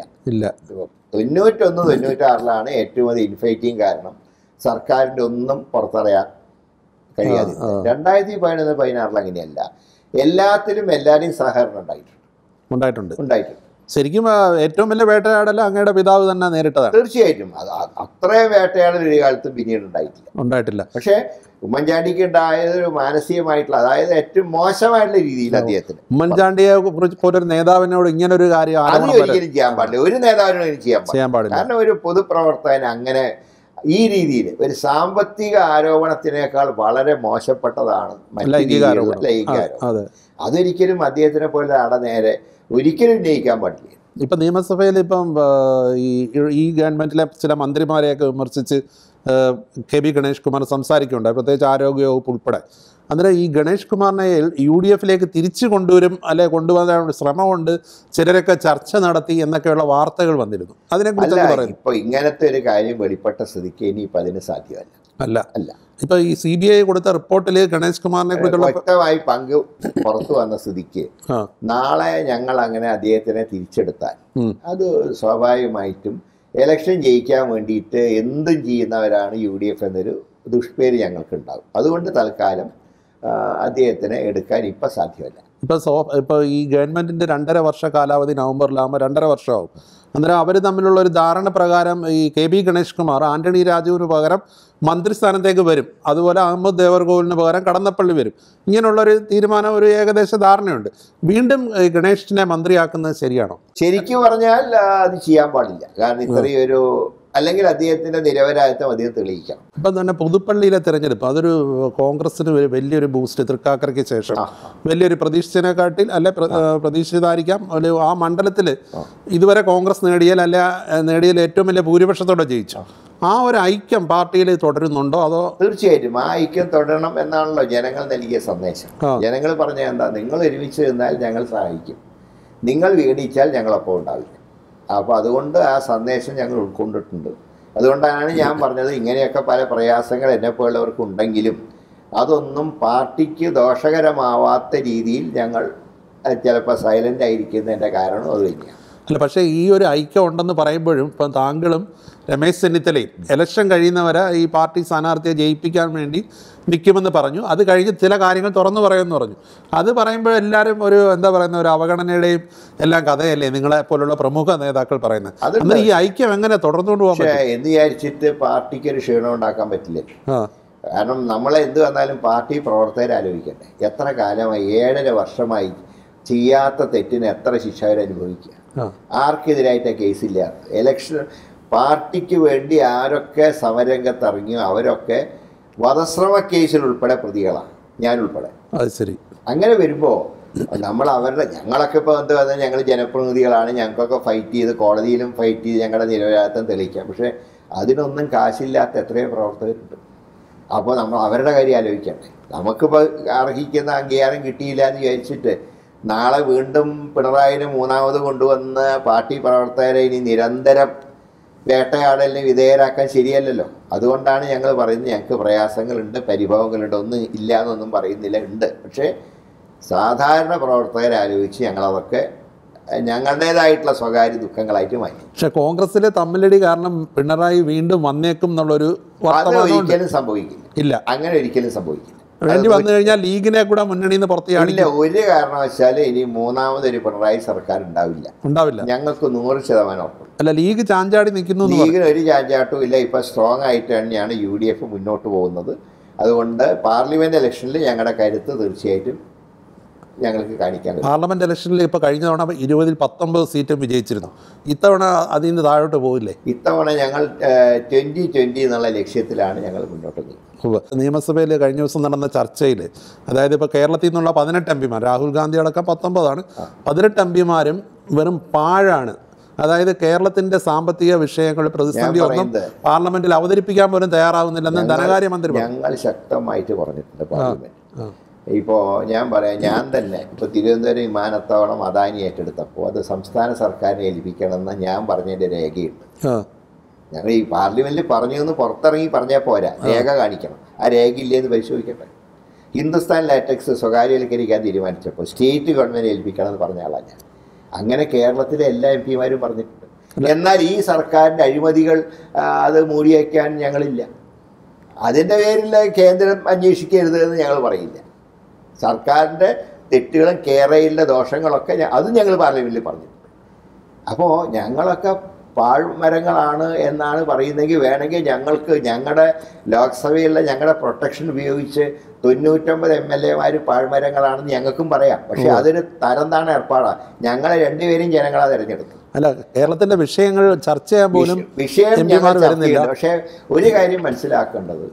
91-96 ഏറ്റവും അധികം ഇൻഫൈറ്റിങ് കാരണം സർക്കാരിൻ്റെ ഒന്നും പുറത്തറിയാൻ കഴിയാതെ. 2011-16 അങ്ങനെയല്ല. എല്ലാത്തിലും എല്ലാവരെയും സഹകരണം ഉണ്ടായിട്ടുണ്ട്. ശരിക്കും ഏറ്റവും വലിയ വേട്ടയാടൽ അങ്ങയുടെ പിതാവ് തന്നെ നേരിട്ടതാണ്. തീർച്ചയായിട്ടും അത്രയും വേട്ടയാടൽ ഒരു കാലത്തും പിന്നീട് ഉണ്ടായിട്ടില്ല. പക്ഷേ ഉമ്മൻചാണ്ടിക്ക് ഉണ്ടായത് ഒരു മാനസികമായിട്ടുള്ള, അതായത് ഏറ്റവും മോശമായിട്ടുള്ള രീതിയിൽ അദ്ദേഹത്തിന് ഉമ്മൻചാണ്ടിയെ കുറിച്ച് ഒരു നേതാവിനോട് ഇങ്ങനെ ഒരു കാര്യം ഒരിക്കലും ചെയ്യാൻ പാടില്ല. ഒരു നേതാവിനോട് ചെയ്യാൻ പാടില്ല. കാരണം ഒരു പൊതുപ്രവർത്തകൻ അങ്ങനെ ഈ രീതിയിൽ ഒരു സാമ്പത്തിക ആരോപണത്തിനേക്കാൾ വളരെ മോശപ്പെട്ടതാണ് ലൈംഗിക ആരോപണം. അതൊരിക്കലും അദ്ദേഹത്തിനെ പോലെ നേരെ ഒരിക്കലും ഉന്നയിക്കാൻ പാടില്ല. ഇപ്പം നിയമസഭയിൽ ഈ ഗവൺമെൻറ്റിലെ ചില മന്ത്രിമാരെയൊക്കെ വിമർശിച്ച് KB ഗണേഷ് കുമാർ സംസാരിക്കുന്നുണ്ടായി, പ്രത്യേകിച്ച് ആരോഗ്യവകുപ്പ് ഉൾപ്പെടെ. അന്നേരം ഈ ഗണേഷ് കുമാറിനെ UDFിലേക്ക് തിരിച്ചു കൊണ്ടുവരും, അല്ലെ കൊണ്ടുവരാനുള്ള ശ്രമമുണ്ട്, ചിലരൊക്കെ ചർച്ച നടത്തി എന്നൊക്കെയുള്ള വാർത്തകൾ വന്നിരുന്നു. അതിനെക്കുറിച്ച് പറയുന്നു. ഇപ്പോൾ ഇങ്ങനത്തെ ഒരു കാര്യം വെളിപ്പെട്ട സ്ഥിതിക്ക് ഇനിയിപ്പോൾ അതിന് സാധ്യമല്ല. ഇപ്പൊ ഈ CBI കൊടുത്ത റിപ്പോർട്ടിൽ ഗണേഷ് കുമാറിനെ കുറിച്ചുള്ള വ്യക്തമായി പങ്ക് പുറത്തു വന്ന സ്ഥിതിക്ക് നാളെ ഞങ്ങൾ അങ്ങനെ അദ്ദേഹത്തിനെ തിരിച്ചെടുത്താൽ അത് സ്വാഭാവികമായിട്ടും ഇലക്ഷൻ ജയിക്കാൻ വേണ്ടിയിട്ട് എന്തും ചെയ്യുന്നവരാണ് UDF എന്നൊരു ദുഷ്പേര് ഞങ്ങൾക്കുണ്ടാകും. അതുകൊണ്ട് തൽക്കാലം അദ്ദേഹത്തിന് എടുക്കാൻ ഇപ്പം സാധ്യമല്ല. ഇപ്പോൾ ഈ ഗവൺമെൻറ്റിൻ്റെ 2.5 വർഷ കാലാവധി നവംബറിലാകുമ്പോൾ 2.5 വർഷമാവും. അന്നേരം അവർ തമ്മിലുള്ള ഒരു ധാരണ പ്രകാരം ഈ KB ഗണേഷ് കുമാർ ആൻ്റണി രാജുവിന് പകരം മന്ത്രിസ്ഥാനത്തേക്ക് വരും, അതുപോലെ അഹമ്മദ് ദേവർകോവിലിന് പകരം കടന്നപ്പള്ളി വരും. ഇങ്ങനെയുള്ളൊരു തീരുമാനം, ഒരു ഏകദേശ ധാരണയുണ്ട്. വീണ്ടും ഗണേഷിനെ മന്ത്രിയാക്കുന്നത് ശരിയാണോ? ശരിക്കും പറഞ്ഞാൽ അത് ചെയ്യാൻ പാടില്ല. കാരണം ഇത്രയൊരു, അല്ലെങ്കിൽ അദ്ദേഹത്തിൻ്റെ നിരപരാധിത്വം അദ്ദേഹം തെളിയിക്കണം. ഇപ്പം തന്നെ പുതുപ്പള്ളിയിലെ തെരഞ്ഞെടുപ്പ് അതൊരു കോൺഗ്രസിന് ഒരു വലിയൊരു ബൂസ്റ്റ്, തൃക്കാക്കരയ്ക്ക് ശേഷം വലിയൊരു പ്രതീക്ഷിച്ചതിനെക്കാട്ടിൽ പ്രതീക്ഷിച്ചതായിരിക്കാം. ആ മണ്ഡലത്തിൽ ഇതുവരെ കോൺഗ്രസ് നേടിയതിൽ ഏറ്റവും വലിയ ഭൂരിപക്ഷത്തോടെ ജയിച്ചു. ആ ഒരു ഐക്യം പാർട്ടിയിൽ തുടരുന്നുണ്ടോ അതോ? തീർച്ചയായിട്ടും ആ ഐക്യം തുടരണം എന്നാണല്ലോ ജനങ്ങൾ നൽകിയ സന്ദേശം. ജനങ്ങൾ പറഞ്ഞ എന്താ, നിങ്ങൾ ഒരുമിച്ച് നിന്നാൽ ഞങ്ങൾ സഹായിക്കും, നിങ്ങൾ വീടിച്ചാൽ ഞങ്ങളൊപ്പം ഉണ്ടാവില്ല. അപ്പോൾ അതുകൊണ്ട് ആ സന്ദേശം ഞങ്ങൾ ഉൾക്കൊണ്ടിട്ടുണ്ട്. അതുകൊണ്ടാണ് ഞാൻ പറഞ്ഞത്, ഇങ്ങനെയൊക്കെ പല പ്രയാസങ്ങൾ എന്നെപ്പോലുള്ളവർക്കുണ്ടെങ്കിലും അതൊന്നും പാർട്ടിക്ക് ദോഷകരമാവാത്ത രീതിയിൽ ഞങ്ങൾ ചിലപ്പോൾ സൈലൻ്റ് ആയിരിക്കുന്നതിൻ്റെ കാരണം അത് തന്നെയാണ്. അല്ല, പക്ഷേ ഈ ഒരു ഐക്യം ഉണ്ടെന്ന് പറയുമ്പോഴും ഇപ്പം താങ്കളും രമേശ് ചെന്നിത്തലയും ഇലക്ഷൻ കഴിയുന്നവരെ ഈ പാർട്ടി സ്ഥാനാർത്ഥിയെ ജയിപ്പിക്കാൻ വേണ്ടി നിൽക്കുമെന്ന് പറഞ്ഞു. അത് കഴിഞ്ഞ് ചില കാര്യങ്ങൾ തുറന്നു പറയുമെന്ന് പറഞ്ഞു. അത് പറയുമ്പോൾ എല്ലാവരും ഒരു ഒരു അവഗണനയുടെയും എല്ലാം കഥയല്ലേ നിങ്ങളെ പോലുള്ള പ്രമുഖ നേതാക്കൾ പറയുന്നത്. അന്ന് ഈ ഐക്യം എങ്ങനെ തുടർന്നുകൊണ്ട് പോകാൻ പറ്റും എന്ന് വിചാരിച്ചിട്ട് പാർട്ടിക്ക് ഒരു ക്ഷീണം ഉണ്ടാക്കാൻ പറ്റില്ല. കാരണം നമ്മളെ എന്ത് വന്നാലും പാർട്ടി പ്രവർത്തകർ ആലോചിക്കട്ടെ. എത്ര കാലമായി, 7.5 വർഷമായി ചെയ്യാത്ത തെറ്റിന് എത്ര ശിക്ഷ അവരനുഭവിക്കുക? ആർക്കെതിരായിട്ട് കേസില്ല. ഇലക്ഷൻ പാർട്ടിക്ക് വേണ്ടി ആരൊക്കെ സമരംഗത്തിറങ്ങിയോ അവരൊക്കെ വധശ്രമ കേസിൽ ഉൾപ്പെടെ പ്രതികളാണ്, ഞാൻ ഉൾപ്പെടെ. അത് ശരി. അങ്ങനെ വരുമ്പോൾ ഞങ്ങളൊക്കെ ഇപ്പോൾ എന്ത് പറഞ്ഞാൽ ഞങ്ങൾ ജനപ്രതിനിധികളാണ്, ഞങ്ങൾക്കൊക്കെ ഫൈറ്റ് ചെയ്ത് കോടതിയിലും ഫൈറ്റ് ചെയ്ത് ഞങ്ങളുടെ നിരപരാധിത്വം തെളിയിക്കാം. പക്ഷേ അതിനൊന്നും കാശില്ലാത്ത എത്രയോ പ്രവർത്തകരുണ്ട്. അപ്പോൾ നമ്മൾ അവരുടെ കാര്യം ആലോചിക്കണ്ടേ. നമുക്കിപ്പോൾ അർഹിക്കുന്ന അംഗീകാരം കിട്ടിയില്ല എന്ന് വിചാരിച്ചിട്ട് നാളെ വീണ്ടും പിണറായിനെ 3ാമത് കൊണ്ടുവന്ന് പാർട്ടി പ്രവർത്തകരെ ഇനി നിരന്തരം വേട്ടയാടലിന് വിധേയരാക്കാൻ ശരിയല്ലല്ലോ. അതുകൊണ്ടാണ് ഞങ്ങൾ പറയുന്നത്, ഞങ്ങൾക്ക് പ്രയാസങ്ങളുണ്ട്, പരിഭവങ്ങളുണ്ട്, ഒന്നും ഇല്ല എന്നൊന്നും പറയുന്നില്ല, ഉണ്ട്. പക്ഷേ സാധാരണ പ്രവർത്തകരെ ആലോചിച്ച് ഞങ്ങളതൊക്കെ ഞങ്ങളുടേതായിട്ടുള്ള സ്വകാര്യ ദുഃഖങ്ങളായിട്ട് മാറ്റി. പക്ഷെ കോൺഗ്രസിലെ തമ്മിലടി കാരണം പിണറായി വീണ്ടും വന്നേക്കും എന്നുള്ളൊരു ഒരിക്കലും സംഭവിക്കില്ല. ഇല്ല, അങ്ങനെ ഒരിക്കലും സംഭവിക്കില്ല. വേണ്ടി വന്നു കഴിഞ്ഞാൽ ലീഗിനെ കൂടെ മുന്നണിയിൽ നിന്ന് പുറത്തിയാണില്ല. ഒരു കാരണവശാലും ഇനി 3ാമതൊരു പിണറായി സർക്കാർ ഉണ്ടാവില്ല. ഞങ്ങൾക്ക് 100% ഉറപ്പ്. അല്ല, ലീഗ് ചാഞ്ചാടി നിൽക്കുന്നു. ലീഗിന് ഒരു ചാഞ്ചാട്ടും ഇല്ല. ഇപ്പം സ്ട്രോങ് ആയിട്ട് തന്നെയാണ് UDF മുന്നോട്ട് പോകുന്നത്. അതുകൊണ്ട് പാർലമെന്റ് ഇലക്ഷനിൽ ഞങ്ങളുടെ കരുത്ത് തീർച്ചയായിട്ടും ഞങ്ങൾക്ക് കാണിക്കാൻ കഴിയും. പാർലമെന്റ് ഇലക്ഷനിൽ ഇപ്പോൾ കഴിഞ്ഞ തവണ 20ൽ 19 സീറ്റും വിജയിച്ചിരുന്നു. ഇത്തവണ അതിൽ നിന്ന് താഴോട്ട് പോകില്ലേ? ഇത്തവണ ഞങ്ങൾ 2020 എന്നുള്ള ലക്ഷ്യത്തിലാണ് ഞങ്ങൾ മുന്നോട്ട് നീങ്ങുന്നത്. നിയമസഭയിൽ കഴിഞ്ഞ ദിവസം നടന്ന ചർച്ചയിൽ, അതായത് ഇപ്പോൾ കേരളത്തിൽ നിന്നുള്ള 18 MP, രാഹുൽ ഗാന്ധി അടക്കം 19 18 MP വെറും പാഴാണ്. അതായത് കേരളത്തിന്റെ സാമ്പത്തിക വിഷയങ്ങൾ, പ്രതിസന്ധി ഒന്നും പാർലമെന്റിൽ അവതരിപ്പിക്കാൻ പോലും തയ്യാറാവുന്നില്ലെന്ന് ധനകാര്യമന്ത്രി ഞങ്ങൾ ശക്തമായിട്ട് പറഞ്ഞിട്ടുണ്ട് പാർലമെന്റ്. ഇപ്പോൾ ഞാൻ പറയാം, ഞാൻ തന്നെ ഇപ്പോൾ തിരുവനന്തപുരം വിമാനത്താവളം അദാനി ഏറ്റെടുത്തപ്പോൾ അത് സംസ്ഥാന സർക്കാരിനെ ഏൽപ്പിക്കണമെന്ന് ഞാൻ പറഞ്ഞതിൻ്റെ രേഖയുണ്ട്. ഞങ്ങൾ ഈ പാർലമെന്റിൽ പറഞ്ഞതെന്ന് പുറത്തിറങ്ങി പറഞ്ഞാൽ പോരാ, രേഖ കാണിക്കണം. ആ രേഖയില്ലേന്ന് പരിശോധിക്കട്ടെ. ഹിന്ദുസ്ഥാൻ ലാറ്റക്സ് സ്വകാര്യവൽക്കരിക്കാൻ തീരുമാനിച്ചപ്പോൾ സ്റ്റേറ്റ് ഗവൺമെൻറ് ഏൽപ്പിക്കണമെന്ന് പറഞ്ഞ ആളാണ് ഞാൻ. അങ്ങനെ കേരളത്തിലെ എല്ലാ MP പറഞ്ഞിട്ടുണ്ട്. എന്നാൽ ഈ സർക്കാരിൻ്റെ അഴിമതികൾ അത് മൂടിവയ്ക്കാൻ ഞങ്ങളില്ല. അതിൻ്റെ പേരിൽ കേന്ദ്രം അന്വേഷിക്കരുത് എന്ന് ഞങ്ങൾ പറയില്ല. സർക്കാരിൻ്റെ തെറ്റുകളും കേരളയിലെ ദോഷങ്ങളൊക്കെ അതും ഞങ്ങൾ പാർലമെന്റിൽ പറഞ്ഞിട്ടുണ്ട്. അപ്പോൾ ഞങ്ങളൊക്കെ പാഴ്മരങ്ങളാണ് എന്നാണ് പറയുന്നതെങ്കിൽ വേണമെങ്കിൽ ഞങ്ങൾക്ക് ഞങ്ങളുടെ ലോക്സഭയിലുള്ള ഞങ്ങളുടെ പ്രൊട്ടക്ഷൻ ഉപയോഗിച്ച് 99 MLA പാഴ്മരങ്ങളാണെന്ന് ഞങ്ങൾക്കും പറയാം. പക്ഷെ അതൊരു തരംതാണ ഏർപ്പാടാണ്. ഞങ്ങളെ രണ്ടുപേരും ജനങ്ങളാ തിരഞ്ഞെടുത്തു. അല്ല, കേരളത്തിൻ്റെ വിഷയങ്ങൾ ചർച്ച ചെയ്യാൻ പോലും വിഷയം ഞങ്ങൾ ചർച്ച ചെയ്യുന്നു. പക്ഷേ ഒരു കാര്യം മനസ്സിലാക്കേണ്ടത്,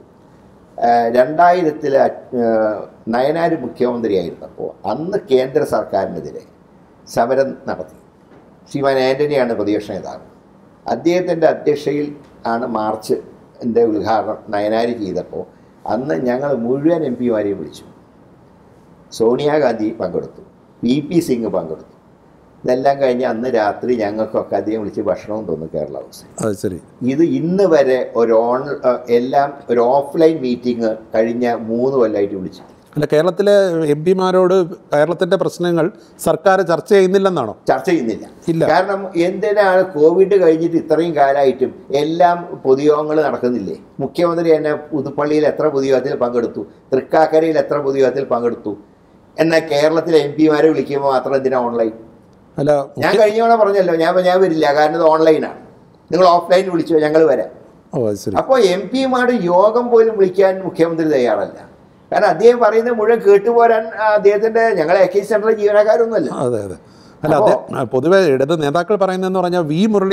2000-ൽ നയനാർ മുഖ്യമന്ത്രിയായിരുന്നപ്പോൾ അന്ന് കേന്ദ്ര സർക്കാരിനെതിരെ സമരം നടത്തി. ശ്രീമാൻ ആൻ്റണിയാണ് പ്രതിപക്ഷ നേതാവ്. അദ്ദേഹത്തിൻ്റെ അധ്യക്ഷതയിൽ ആണ് മാർച്ചിൻ്റെ ഉദ്ഘാടനം നയനാർ ചെയ്തപ്പോൾ അന്ന് ഞങ്ങൾ മുഴുവൻ MP വിളിച്ചു. സോണിയാഗാന്ധി പങ്കെടുത്തു, VP സിംഗ് പങ്കെടുത്തു. ഇതെല്ലാം കഴിഞ്ഞ് അന്ന് രാത്രി ഞങ്ങൾക്കൊക്കെ അദ്ദേഹം വിളിച്ച് ഭക്ഷണവും തന്നു കേരള ഹൗസിൽ. അത് ശരി. ഇത് ഇന്ന് വരെ ഒരു ഓഫ്ലൈൻ മീറ്റിംഗ് കഴിഞ്ഞ 3 കൊല്ലമായിട്ട് വിളിച്ചിട്ടില്ല. അല്ല, കേരളത്തിലെ എം പിമാരോട് കേരളത്തിൻ്റെ പ്രശ്നങ്ങൾ സർക്കാർ ചർച്ച ചെയ്യുന്നില്ലെന്നാണോ? ചർച്ച ചെയ്യുന്നില്ല. ഇല്ല. കാരണം എന്തിനാണ് കോവിഡ് കഴിഞ്ഞിട്ട് ഇത്രയും കാലമായിട്ടും എല്ലാം പൊതുയോഗങ്ങൾ നടക്കുന്നില്ലേ? മുഖ്യമന്ത്രി തന്നെ പുതുപ്പള്ളിയിൽ എത്ര പൊതുയോഗത്തിൽ പങ്കെടുത്തു, തൃക്കാക്കരയിൽ എത്ര പൊതുയോഗത്തിൽ പങ്കെടുത്തു. എന്നാൽ കേരളത്തിലെ എം പിമാരെ വിളിക്കുമ്പോൾ മാത്രം എന്തിനാ ഓൺലൈൻ? അല്ല, ഞാൻ കഴിഞ്ഞ തവണ പറഞ്ഞല്ലോ, ഞാൻ വരില്ല, കാരണം ഇത് ഓൺലൈനാണ്. നിങ്ങൾ ഓഫ്ലൈൻ വിളിച്ചോ, ഞങ്ങൾ വരാം. അപ്പോൾ എം പിമാരുടെ യോഗം പോലും വിളിക്കാൻ മുഖ്യമന്ത്രി തയ്യാറല്ല. കാരണം അദ്ദേഹം പറയുന്നത് മുഴുവൻ കേട്ടുപോരാൻ അദ്ദേഹത്തിന്റെ ഞങ്ങളെ AK സെന്ററിലെ ജീവനക്കാരൊന്നുമല്ല. അതെ അതെ. അല്ല, പൊതുവെ ഇടത് നേതാക്കൾ പറയുന്നതെന്ന് പറഞ്ഞാൽ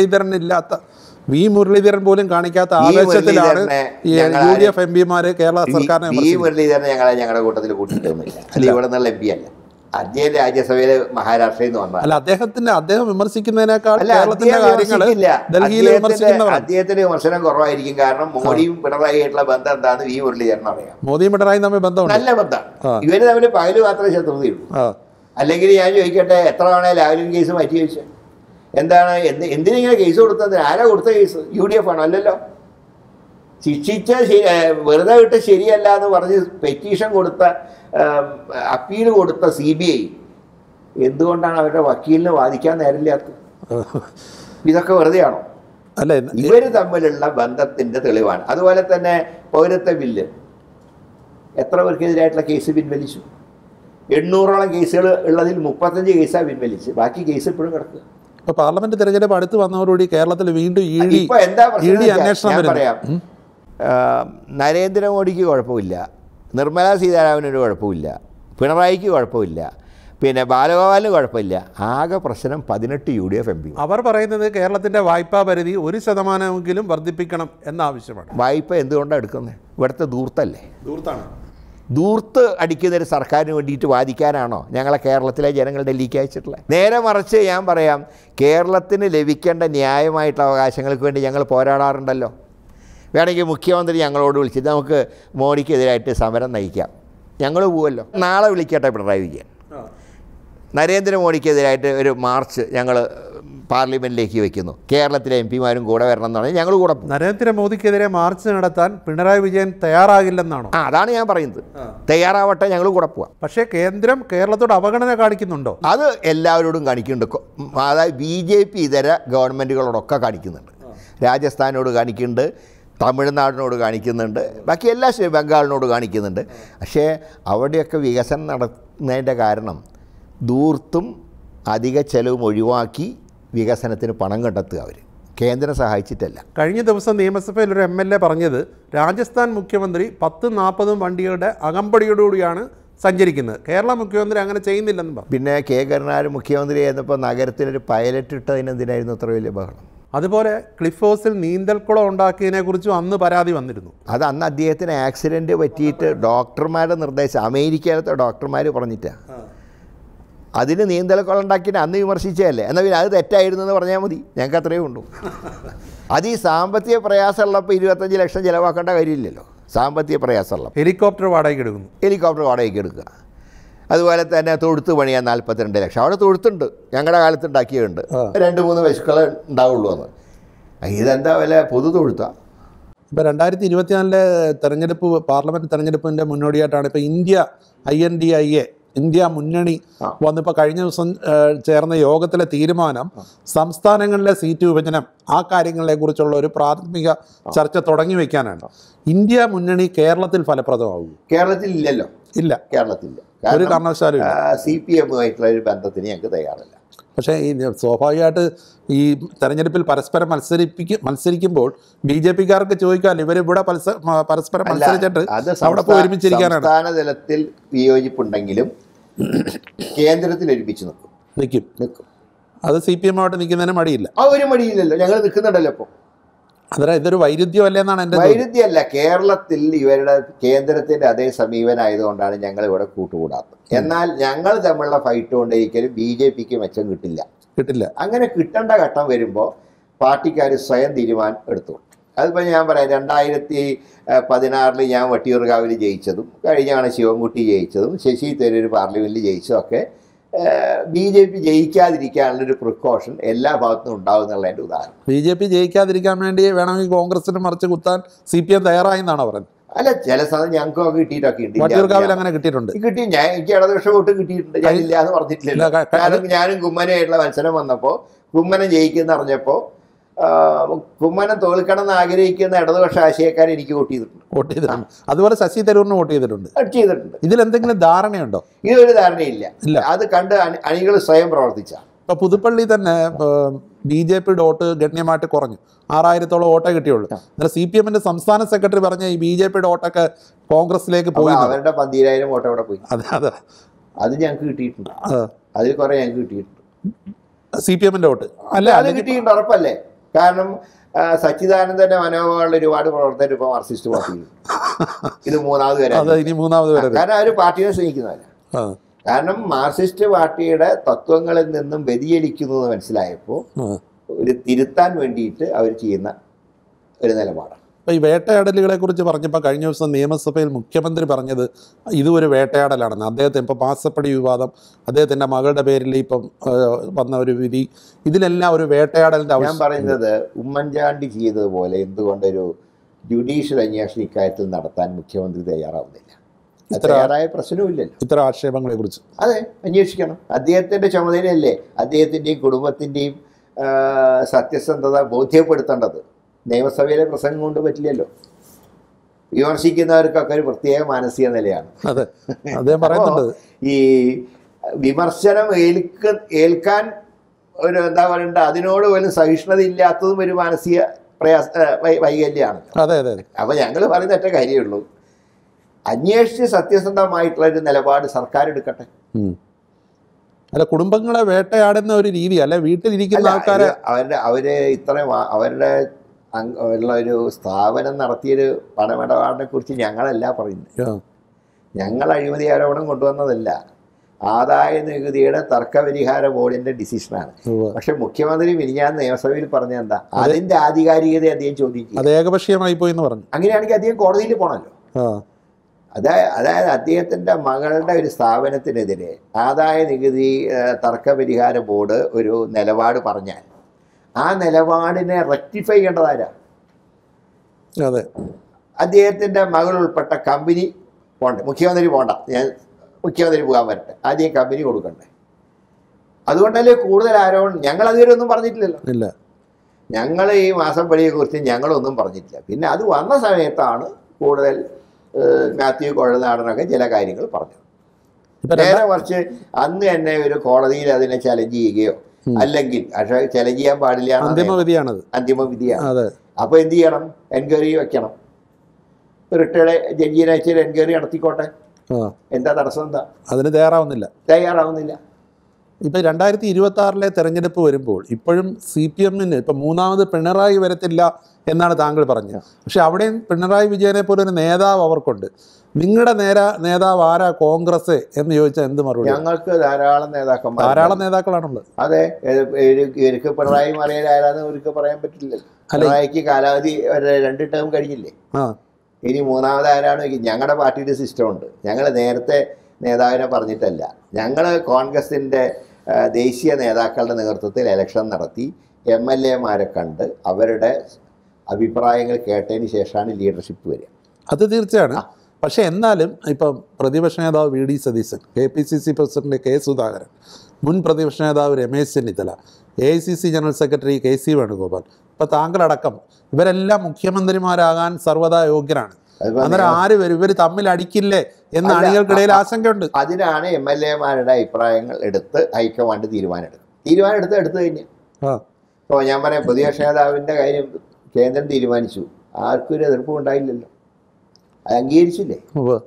വി മുരളീധരൻ പോലും കാണിക്കാത്ത ആവേശത്തിലാണ് UDF MPമാര് കേരള സർക്കാരിനെ. വി മുരളീധരനെ ഞങ്ങളുടെ കൂട്ടത്തിൽ കൂട്ടിയിട്ടൊന്നുമില്ല. അല്ല, ഇവിടെ നിന്നുള്ള MP അല്ല. അദ്ദേഹം രാജ്യസഭയിൽ മഹാരാഷ്ട്രയിൽ നിന്ന് വന്നതാണ്. അല്ല, അദ്ദേഹം വിമർശിക്കുന്നതിനേക്കാൾ കേരളത്തിന്റെ കാര്യങ്ങൾ ഡൽഹിയിൽ വിമർശിക്കുന്നവരാണ്. അദ്ദേഹത്തിന്റെ വിമർശനം കുറവായിരിക്കും. കാരണം മോഡിയും പിണറായിയായിട്ടുള്ള ബന്ധം എന്താണെന്ന് വി മുരളീധരൻ അറിയാം. മോദിയും പിണറായി തമ്മിൽ ബന്ധമുണ്ട്, നല്ല ബന്ധമാണ്. ഇവര് തമ്മിൽ പകല് മാത്രമേ ശത്രുതയുള്ളൂ. അല്ലെങ്കിൽ ഞാൻ ചോദിക്കട്ടെ, എത്ര തവണ ലാവലിൻ കേസ് മാറ്റി വെച്ചു? എന്താണ്, എന്തിനിങ്ങനെ കേസ് കൊടുത്തത്? ആരാ കൊടുത്ത കേസ്? UDF ആണോ? അല്ലല്ലോ. ശിക്ഷിച്ച വെറുതെ വിട്ട് ശരിയല്ല എന്ന് പറഞ്ഞ് പെറ്റീഷൻ കൊടുത്ത, അപ്പീൽ കൊടുത്ത CBI എന്തുകൊണ്ടാണ് അവരുടെ വക്കീലിന് വാദിക്കാൻ നേരമില്ലാത്തത്? ഇതൊക്കെ വെറുതെയാണോ? അല്ല, ഇവര് തമ്മിലുള്ള ബന്ധത്തിന്റെ തെളിവാണ്. അതുപോലെ തന്നെ പൗരത്വ ബില്ല് എത്ര പേർക്കെതിരായിട്ടുള്ള കേസ് പിൻവലിച്ചു? 800ഓളം കേസുകൾ ഉള്ളതിൽ 35 കേസാണ് പിൻവലിച്ച്, ബാക്കി കേസ് ഇപ്പോഴും കിടക്കുക. ഇപ്പൊ പാർലമെന്റ് തെരഞ്ഞെടുപ്പ് അടുത്ത് വന്നതോടുകൂടി കേരളത്തിൽ വീണ്ടും ഇപ്പൊ എന്താ പ്രശ്നം പറയാം. നരേന്ദ്രമോദിക്ക് കുഴപ്പമില്ല, നിർമ്മലാ സീതാരാമനൊരു കുഴപ്പമില്ല, പിണറായിക്ക് കുഴപ്പമില്ല, പിന്നെ ബാലഗോപാലിന് കുഴപ്പമില്ല. ആകെ പ്രശ്നം 18 UDF MP. അവർ പറയുന്നത് കേരളത്തിന്റെ വായ്പാ പരിധി 1% വർദ്ധിപ്പിക്കണം എന്ന ആവശ്യമാണ്. വായ്പ എന്തുകൊണ്ടാണ് എടുക്കുന്നത്? ഇവിടുത്തെ ദൂർത്തല്ലേ? ദൂർത്താണ്. ദൂർത്ത് അടിക്കുന്നൊരു സർക്കാരിന് വേണ്ടിയിട്ട് വാദിക്കാനാണോ ഞങ്ങളെ കേരളത്തിലെ ജനങ്ങൾ ഡൽഹിക്ക് അയച്ചിട്ടുള്ളത്? നേരെ മറിച്ച് ഞാൻ പറയാം, കേരളത്തിന് ലഭിക്കേണ്ട ന്യായമായിട്ടുള്ള അവകാശങ്ങൾക്ക് വേണ്ടി ഞങ്ങൾ പോരാടാറുണ്ടല്ലോ. വേണമെങ്കിൽ മുഖ്യമന്ത്രി ഞങ്ങളോട് വിളിച്ചിട്ട് നമുക്ക് മോഡിക്കെതിരായിട്ട് സമരം നയിക്കാം, ഞങ്ങൾ പോവുമല്ലോ. നാളെ വിളിക്കട്ടെ പിണറായി വിജയൻ, നരേന്ദ്രമോദിക്കെതിരായിട്ട് ഒരു മാർച്ച് ഞങ്ങൾ പാർലമെൻറ്റിലേക്ക് വയ്ക്കുന്നു, കേരളത്തിലെ MPമാരും കൂടെ വരണം എന്ന് പറഞ്ഞാൽ ഞങ്ങൾ കൂടെ. നരേന്ദ്രമോദിക്കെതിരെ മാർച്ച് നടത്താൻ പിണറായി വിജയൻ തയ്യാറാകില്ലെന്നാണോ? അതാണ് ഞാൻ പറയുന്നത്. തയ്യാറാവട്ടെ, ഞങ്ങൾ കൂടെ പോവാം. പക്ഷേ കേന്ദ്രം കേരളത്തോട് അവഗണന കാണിക്കുന്നുണ്ടോ? അത് എല്ലാവരോടും കാണിക്കുന്നുണ്ട്. അതായത് BJP ഇതര ഗവൺമെൻറ്റുകളോടൊക്കെ കാണിക്കുന്നുണ്ട്. രാജസ്ഥാനോട് കാണിക്കുന്നുണ്ട്, തമിഴ്നാടിനോട് കാണിക്കുന്നുണ്ട്, ബാക്കി എല്ലാ ബംഗാളിനോട് കാണിക്കുന്നുണ്ട്. പക്ഷേ അവിടെയൊക്കെ വികസനം നടത്തുന്നതിൻ്റെ കാരണം ദൂർത്തും അധിക ചെലവും ഒഴിവാക്കി വികസനത്തിന് പണം കണ്ടെത്തുക. അവർ കേന്ദ്രം സഹായിച്ചിട്ടല്ല. കഴിഞ്ഞ ദിവസം നിയമസഭയിൽ ഒരു MLA പറഞ്ഞത് രാജസ്ഥാൻ മുഖ്യമന്ത്രി 10-40 വണ്ടികളുടെ അകമ്പടിയോടുകൂടിയാണ് സഞ്ചരിക്കുന്നത്, കേരള മുഖ്യമന്ത്രി അങ്ങനെ ചെയ്യുന്നില്ലെന്ന് പറഞ്ഞു. പിന്നെ K. കരുണാകരൻ മുഖ്യമന്ത്രി ആയിരുന്നപ്പോൾ നഗരത്തിലൊരു പൈലറ്റ് ഇട്ടതിന് എന്തിനായിരുന്നു അത്ര വലിയ ബഹളം? അതുപോലെ ക്ലിഫ് ഹൗസിൽ നീന്തൽക്കുളം ഉണ്ടാക്കിയതിനെക്കുറിച്ചും അന്ന് പരാതി വന്നിരുന്നു. അത് അന്ന് അദ്ദേഹത്തിന് ആക്സിഡൻറ്റ് പറ്റിയിട്ട് ഡോക്ടർമാരുടെ നിർദ്ദേശം, അമേരിക്കയിലത്തെ ഡോക്ടർമാർ പറഞ്ഞിട്ടാണ്. അതിന് നീന്തൽക്കുളം ഉണ്ടാക്കിയിട്ട് അന്ന് വിമർശിച്ചതല്ലേ? എന്നാൽ പിന്നെ അത് തെറ്റായിരുന്നു എന്ന് പറഞ്ഞാൽ മതി, ഞങ്ങൾക്ക് അത്രയേ ഉള്ളൂ. അത് ഈ സാമ്പത്തിക പ്രയാസമുള്ളപ്പോൾ 25 ലക്ഷം ചിലവാക്കേണ്ട കാര്യമില്ലല്ലോ. സാമ്പത്തിക പ്രയാസമുള്ള ഹെലികോപ്റ്റർ വാടകയ്ക്ക് എടുക്കുന്നു, ഹെലികോപ്റ്റർ വാടകയ്ക്ക് എടുക്കുക. അതുപോലെ തന്നെ തൊഴുത്ത് പണിയാൻ 42 ലക്ഷം. അവിടെ തൊഴുത്തുണ്ട്, ഞങ്ങളുടെ കാലത്ത് ഉണ്ടാക്കിയുണ്ട്. 2-3 പശുക്കളെ ഉണ്ടാവുള്ളൂ എന്ന്. ഇതെന്താ വില? പൊതു തൊഴുത്താ. ഇപ്പോൾ 2024 തെരഞ്ഞെടുപ്പ്, പാർലമെൻറ്റ് തെരഞ്ഞെടുപ്പിൻ്റെ മുന്നോടിയായിട്ടാണ് ഇപ്പോൾ INDIA ഇന്ത്യ മുന്നണി വന്നിപ്പോൾ കഴിഞ്ഞ ദിവസം ചേർന്ന യോഗത്തിലെ തീരുമാനം സംസ്ഥാനങ്ങളിലെ സീറ്റ് വിഭജനം, ആ കാര്യങ്ങളെക്കുറിച്ചുള്ള ഒരു പ്രാഥമിക ചർച്ച തുടങ്ങി വയ്ക്കാനാണ്. ഇന്ത്യ മുന്നണി കേരളത്തിൽ ഫലപ്രദമാകും? കേരളത്തിൽ ഇല്ലല്ലോ. ഇല്ല, കേരളത്തില്ല. ഒരു കാരണവശാലും CPM-ആയിട്ടുള്ള ഒരു ബന്ധത്തിന് ഞങ്ങൾക്ക് തയ്യാറല്ല. പക്ഷേ ഈ സ്വാഭാവികമായിട്ട് ഈ തെരഞ്ഞെടുപ്പിൽ പരസ്പരം മത്സരിക്കുമ്പോൾ BJP-ക്കാർക്ക് ചോദിക്കാൻ ഇവരിവിടെ പരസ്പരം മത്സരിച്ചിട്ട് അവിടെ പോയി ഒരുമിച്ചിരിക്കാനാണ്. സംസ്ഥാന തലത്തിൽ വിയോജിപ്പുണ്ടെങ്കിലും കേന്ദ്രത്തിൽ ഒരുമിച്ച് നിൽക്കും. അത് CPM-ആയിട്ട് നിൽക്കുന്നതിന് മടിയില്ല. ഒരു മടിയില്ലല്ലോ, ഞങ്ങൾ നിൽക്കുന്നുണ്ടല്ലോ. ഇപ്പോൾ അതായത് ഇതൊരു വൈരുദ്ധ്യമല്ലേ എന്നാണ് എൻ്റെ. വൈരുദ്ധ്യമല്ല, കേരളത്തിൽ ഇവരുടെ കേന്ദ്രത്തിൻ്റെ അതേ സമീപനായതുകൊണ്ടാണ് ഞങ്ങൾ ഇവിടെ കൂട്ടുകൂടാത്തത്. എന്നാൽ ഞങ്ങൾ തമ്മിലുള്ള ഫൈറ്റ് കൊണ്ടൊരിക്കലും BJP-ക്ക് മെച്ചം കിട്ടില്ല. അങ്ങനെ കിട്ടേണ്ട ഘട്ടം വരുമ്പോൾ പാർട്ടിക്കാർ സ്വയം തീരുമാനം എടുത്തു. അതിപ്പോൾ ഞാൻ പറയാം, 2016 ഞാൻ വട്ടിയൂർക്കാവിൽ ജയിച്ചതും, കഴിഞ്ഞാണ് ശിവൻകുട്ടി ജയിച്ചതും, ശശി തരൂർ പാർലമെൻറ്റിൽ ജയിച്ചതും ഒക്കെ BJP ജയിക്കാതിരിക്കാനുള്ളൊരു പ്രിക്കോഷൻ എല്ലാ ഭാഗത്തും ഉണ്ടാവും എന്നുള്ളതിൻ്റെ ഉദാഹരണം. BJP ജയിക്കാതിരിക്കാൻ വേണ്ടി വേണമെങ്കിൽ കോൺഗ്രസിന് മറിച്ച് കുത്താൻ CPM തയ്യാറായി എന്നാണ് പറയുന്നത്. അല്ല, ചില സ്ഥലം ഞങ്ങൾക്കൊക്കെ കിട്ടിയിട്ടൊക്കെ ഉണ്ട്. വട്ടിയൂർക്കാവിൽ അങ്ങനെ കിട്ടിയിട്ടുണ്ട്. കിട്ടി. എനിക്ക് ഇടതുപക്ഷ വോട്ട് കിട്ടിയിട്ടുണ്ട്. ഞാനില്ല എന്ന് പറഞ്ഞിട്ടില്ല. ഞാനും കുമ്മനായിട്ടുള്ള മത്സരം വന്നപ്പോൾ കുമ്മനം ജയിക്കുന്ന അറിഞ്ഞപ്പോൾ കുമ്മനം തോൽക്കണം എന്ന് ആഗ്രഹിക്കുന്ന ഇടതുപക്ഷ ആശയക്കാരെ എനിക്ക് വോട്ട് ചെയ്തിട്ടുണ്ട്. അതുപോലെ ശശി തരൂരിന് വോട്ട് ചെയ്തിട്ടുണ്ട്. ഇതിലെന്തെങ്കിലും ധാരണയുണ്ടോ? ഇതൊരു ധാരണയില്ല. അത് കണ്ട് അണികൾ സ്വയം പ്രവർത്തിച്ച. ഇപ്പൊ പുതുപ്പള്ളി തന്നെ BJP വോട്ട് ഗണ്യമായിട്ട് കുറഞ്ഞു. 6000-ഓളം വോട്ടേ കിട്ടിയുള്ളൂ. എന്നാൽ CPM-ന്റെ സംസ്ഥാന സെക്രട്ടറി പറഞ്ഞ ഈ BJP-യുടെ വോട്ടൊക്കെ കോൺഗ്രസിലേക്ക് പോയി. അവരുടെ 12000 വോട്ട് അവിടെ പോയി. അതെ, അത് ഞങ്ങൾക്ക് കിട്ടിയിട്ടുണ്ട്. അതിൽ കുറെ ഞങ്ങൾക്ക് കിട്ടിയിട്ടുണ്ട്. CPM-ന്റെ വോട്ട് അല്ല, അത് കിട്ടിയിട്ടുണ്ട്, ഉറപ്പല്ലേ? കാരണം സച്ചിദാനന്ദന്റെ മനോഭാവമുള്ള ഒരുപാട് പ്രവർത്തകർ ഇപ്പോൾ മാർക്സിസ്റ്റ് പാർട്ടിയിൽ. ഇത് മൂന്നാമത് വരാം. കാരണം അവർ പാർട്ടിയെ സ്നേഹിക്കുന്നവരാ. കാരണം മാർക്സിസ്റ്റ് പാർട്ടിയുടെ തത്വങ്ങളിൽ നിന്നും വ്യതിചലിക്കുന്നത് മനസ്സിലായപ്പോൾ ഒരു തിരുത്താൻ വേണ്ടിയിട്ട് അവർ ചെയ്യുന്ന ഒരു നിലപാടാണ്. അപ്പോൾ ഈ വേട്ടയാടലുകളെ കുറിച്ച് പറഞ്ഞപ്പോൾ കഴിഞ്ഞ ദിവസം നിയമസഭയിൽ മുഖ്യമന്ത്രി പറഞ്ഞത് ഇതൊരു വേട്ടയാടലാണെന്ന്. അദ്ദേഹത്തെ ഇപ്പോൾ പാസപ്പടി വിവാദം, അദ്ദേഹത്തിൻ്റെ മകളുടെ പേരിൽ ഇപ്പം വന്ന ഒരു വിധി, ഇതിലെല്ലാം ഒരു വേട്ടയാടലിൻ്റെ ആവശ്യം. ഞാൻ പറയുന്നത് ഉമ്മൻചാണ്ടി ചെയ്തതുപോലെ എന്തുകൊണ്ടൊരു ജുഡീഷ്യൽ അന്വേഷണം ഇക്കാര്യത്തിൽ നടത്താൻ മുഖ്യമന്ത്രി തയ്യാറാവുന്നില്ല? തയ്യാറായ പ്രശ്നവുമില്ലല്ലോ. ഇത്തരം ആക്ഷേപങ്ങളെ കുറിച്ച് അതെ, അന്വേഷിക്കണം. അദ്ദേഹത്തിൻ്റെ ചുമതലയല്ലേ അദ്ദേഹത്തിൻ്റെയും കുടുംബത്തിൻ്റെയും സത്യസന്ധത ബോധ്യപ്പെടുത്തേണ്ടത്. നിയമസഭയിലെ പ്രസംഗം കൊണ്ട് പറ്റില്ലല്ലോ. വിമർശിക്കുന്നവർക്കൊക്കെ ഒരു പ്രത്യേക മാനസിക നിലയാണ്. ഈ വിമർശനം ഏൽക്കാൻ ഒരു എന്താ പറയണ്ട, അതിനോട് പോലും സഹിഷ്ണുത ഇല്ലാത്തതും ഒരു മാനസിക വൈകല്യമാണ്. അപ്പൊ ഞങ്ങൾ പറയുന്ന ഒറ്റ കാര്യമുള്ളൂ, അന്വേഷിച്ച് സത്യസന്ധമായിട്ടുള്ളൊരു നിലപാട് സർക്കാർ എടുക്കട്ടെ. അല്ല, കുടുംബങ്ങളെ വേട്ടയാടുന്ന ഒരു രീതി അല്ല, വീട്ടിലിരിക്കുന്ന ആൾക്കാരെ അവര് ഇത്രയും അവരുടെ ഉള്ള ഒരു സ്ഥാപനം നടത്തിയൊരു പണമിടപാടിനെ കുറിച്ച് ഞങ്ങളല്ല പറയുന്നത്. ഞങ്ങൾ അഴിമതി ആരോപണം കൊണ്ടുവന്നതല്ല, ആദായ നികുതിയുടെ തർക്കപരിഹാര ബോർഡിന്റെ ഡിസിഷനാണ്. പക്ഷെ മുഖ്യമന്ത്രി മിനിഞ്ഞാന്ന് നിയമസഭയിൽ പറഞ്ഞ എന്താ, അതിന്റെ ആധികാരികത അദ്ദേഹം ചോദിക്കും. അത് ഏകപക്ഷീയമായി പോയി എന്ന് പറഞ്ഞു. അങ്ങനെയാണെങ്കിൽ അദ്ദേഹം കോടതിയിൽ പോകണമല്ലോ. അതായത് അദ്ദേഹത്തിൻ്റെ മകളുടെ ഒരു സ്ഥാപനത്തിനെതിരെ ആദായ നികുതി തർക്കപരിഹാര ബോർഡ് ഒരു നിലപാട് പറഞ്ഞാൽ ആ നിലപാടിനെ റെക്ടിഫൈ ചെയ്യേണ്ടതാരാ? അതെ, അദ്ദേഹത്തിൻ്റെ മകൾ ഉൾപ്പെട്ട കമ്പനി പോണ്ടേ? മുഖ്യമന്ത്രി പോണ്ട, ഞാൻ മുഖ്യമന്ത്രി പോകാൻ വരട്ടെ, ആദ്യം കമ്പനി കൊടുക്കണ്ടേ? അതുകൊണ്ടല്ലേ കൂടുതൽ ആരോപണം. ഞങ്ങൾ അതുവരെ ഒന്നും പറഞ്ഞിട്ടില്ലല്ലോ. ഇല്ല, ഞങ്ങൾ ഈ മാസപ്പടിയെക്കുറിച്ച് ഞങ്ങളൊന്നും പറഞ്ഞിട്ടില്ല. പിന്നെ അത് വന്ന സമയത്താണ് കൂടുതൽ മാത്യു കുഴൽനാടനൊക്കെ ചില കാര്യങ്ങൾ പറഞ്ഞു. നേരെ മറിച്ച് അന്ന് തന്നെ ഒരു കോടതിയിൽ അതിനെ ചലഞ്ച് ചെയ്യുകയോ അല്ലെങ്കിൽ പക്ഷേ ചലഞ്ച് ചെയ്യാൻ പാടില്ല, അന്തിമവിധിയാണ്. അപ്പൊ എന്ത് ചെയ്യണം? എൻക്വയറി വെക്കണം. റിട്ടയർഡ് ജഡ്ജിനെ വെച്ച് എൻക്വയറി നടത്തിക്കോട്ടെ. എന്താ തടസ്സം? എന്താ അതിന് തയ്യാറാവുന്നില്ല. ഇപ്പം 2026 തെരഞ്ഞെടുപ്പ് വരുമ്പോൾ ഇപ്പോഴും CPM-ന് ഇപ്പം മൂന്നാമത് പിണറായി വരത്തില്ല എന്നാണ് താങ്കൾ പറഞ്ഞത്. പക്ഷെ അവിടെയും പിണറായി വിജയനെ പോലെ ഒരു നേതാവ് അവർക്കുണ്ട്. നിങ്ങളുടെ നേതാവ് ആരാ കോൺഗ്രസ് എന്ന് ചോദിച്ചാൽ എന്ത് മറുപടി? ഞങ്ങൾക്ക് ധാരാളം നേതാക്കളാണുള്ളത്. അതെ, ഇവർക്ക് പിണറായി മറിയാരാന്ന് ഇവർക്ക് പറയാൻ പറ്റില്ല. പിണറായിക്ക് കാലാവധി 2 ടേം കഴിഞ്ഞില്ലേ? ഇനി മൂന്നാമത് ആരാണ്? ഞങ്ങളുടെ പാർട്ടിയുടെ സിസ്റ്റം ഉണ്ട്. ഞങ്ങൾ നേരത്തെ നേതാവിനെ പറഞ്ഞിട്ടല്ല, ഞങ്ങൾ കോൺഗ്രസിൻ്റെ ദേശീയ നേതാക്കളുടെ നേതൃത്വത്തിൽ ഇലക്ഷൻ നടത്തി MLA-മാരെ കണ്ട് അവരുടെ അഭിപ്രായങ്ങൾ കേട്ടതിന് ശേഷമാണ് ലീഡർഷിപ്പ് വരിക. അത് തീർച്ചയാണ്. പക്ഷേ എന്നാലും ഇപ്പം പ്രതിപക്ഷ നേതാവ് VD Satheesan, KPCC president K Sudhakaran, മുൻ പ്രതിപക്ഷ നേതാവ് Ramesh Chennithala, AICC general secretary KC Venugopal, ഇപ്പോൾ താങ്കളടക്കം ഇവരെല്ലാം മുഖ്യമന്ത്രിമാരാകാൻ സർവ്വതാ യോഗ്യരാണ്. അന്നേരം ആര് വരും? ഇവർ തമ്മിൽ അടിക്കില്ലേ എന്ന് അണികൾക്കിടയിൽ ആശങ്കയുണ്ട്. അതിനാണ് MLA-മാരുടെ അഭിപ്രായങ്ങൾ എടുത്ത് ഹൈക്കമാൻഡ് തീരുമാനം എടുത്തു കഴിഞ്ഞാൽ. ഇപ്പോൾ ഞാൻ പറയാം, പ്രതിപക്ഷ നേതാവിൻ്റെ കാര്യം കേന്ദ്രം തീരുമാനിച്ചു, ആർക്കും ഒരു എതിർപ്പും ഉണ്ടായില്ലല്ലോ. അത് അംഗീകരിച്ചില്ലേ?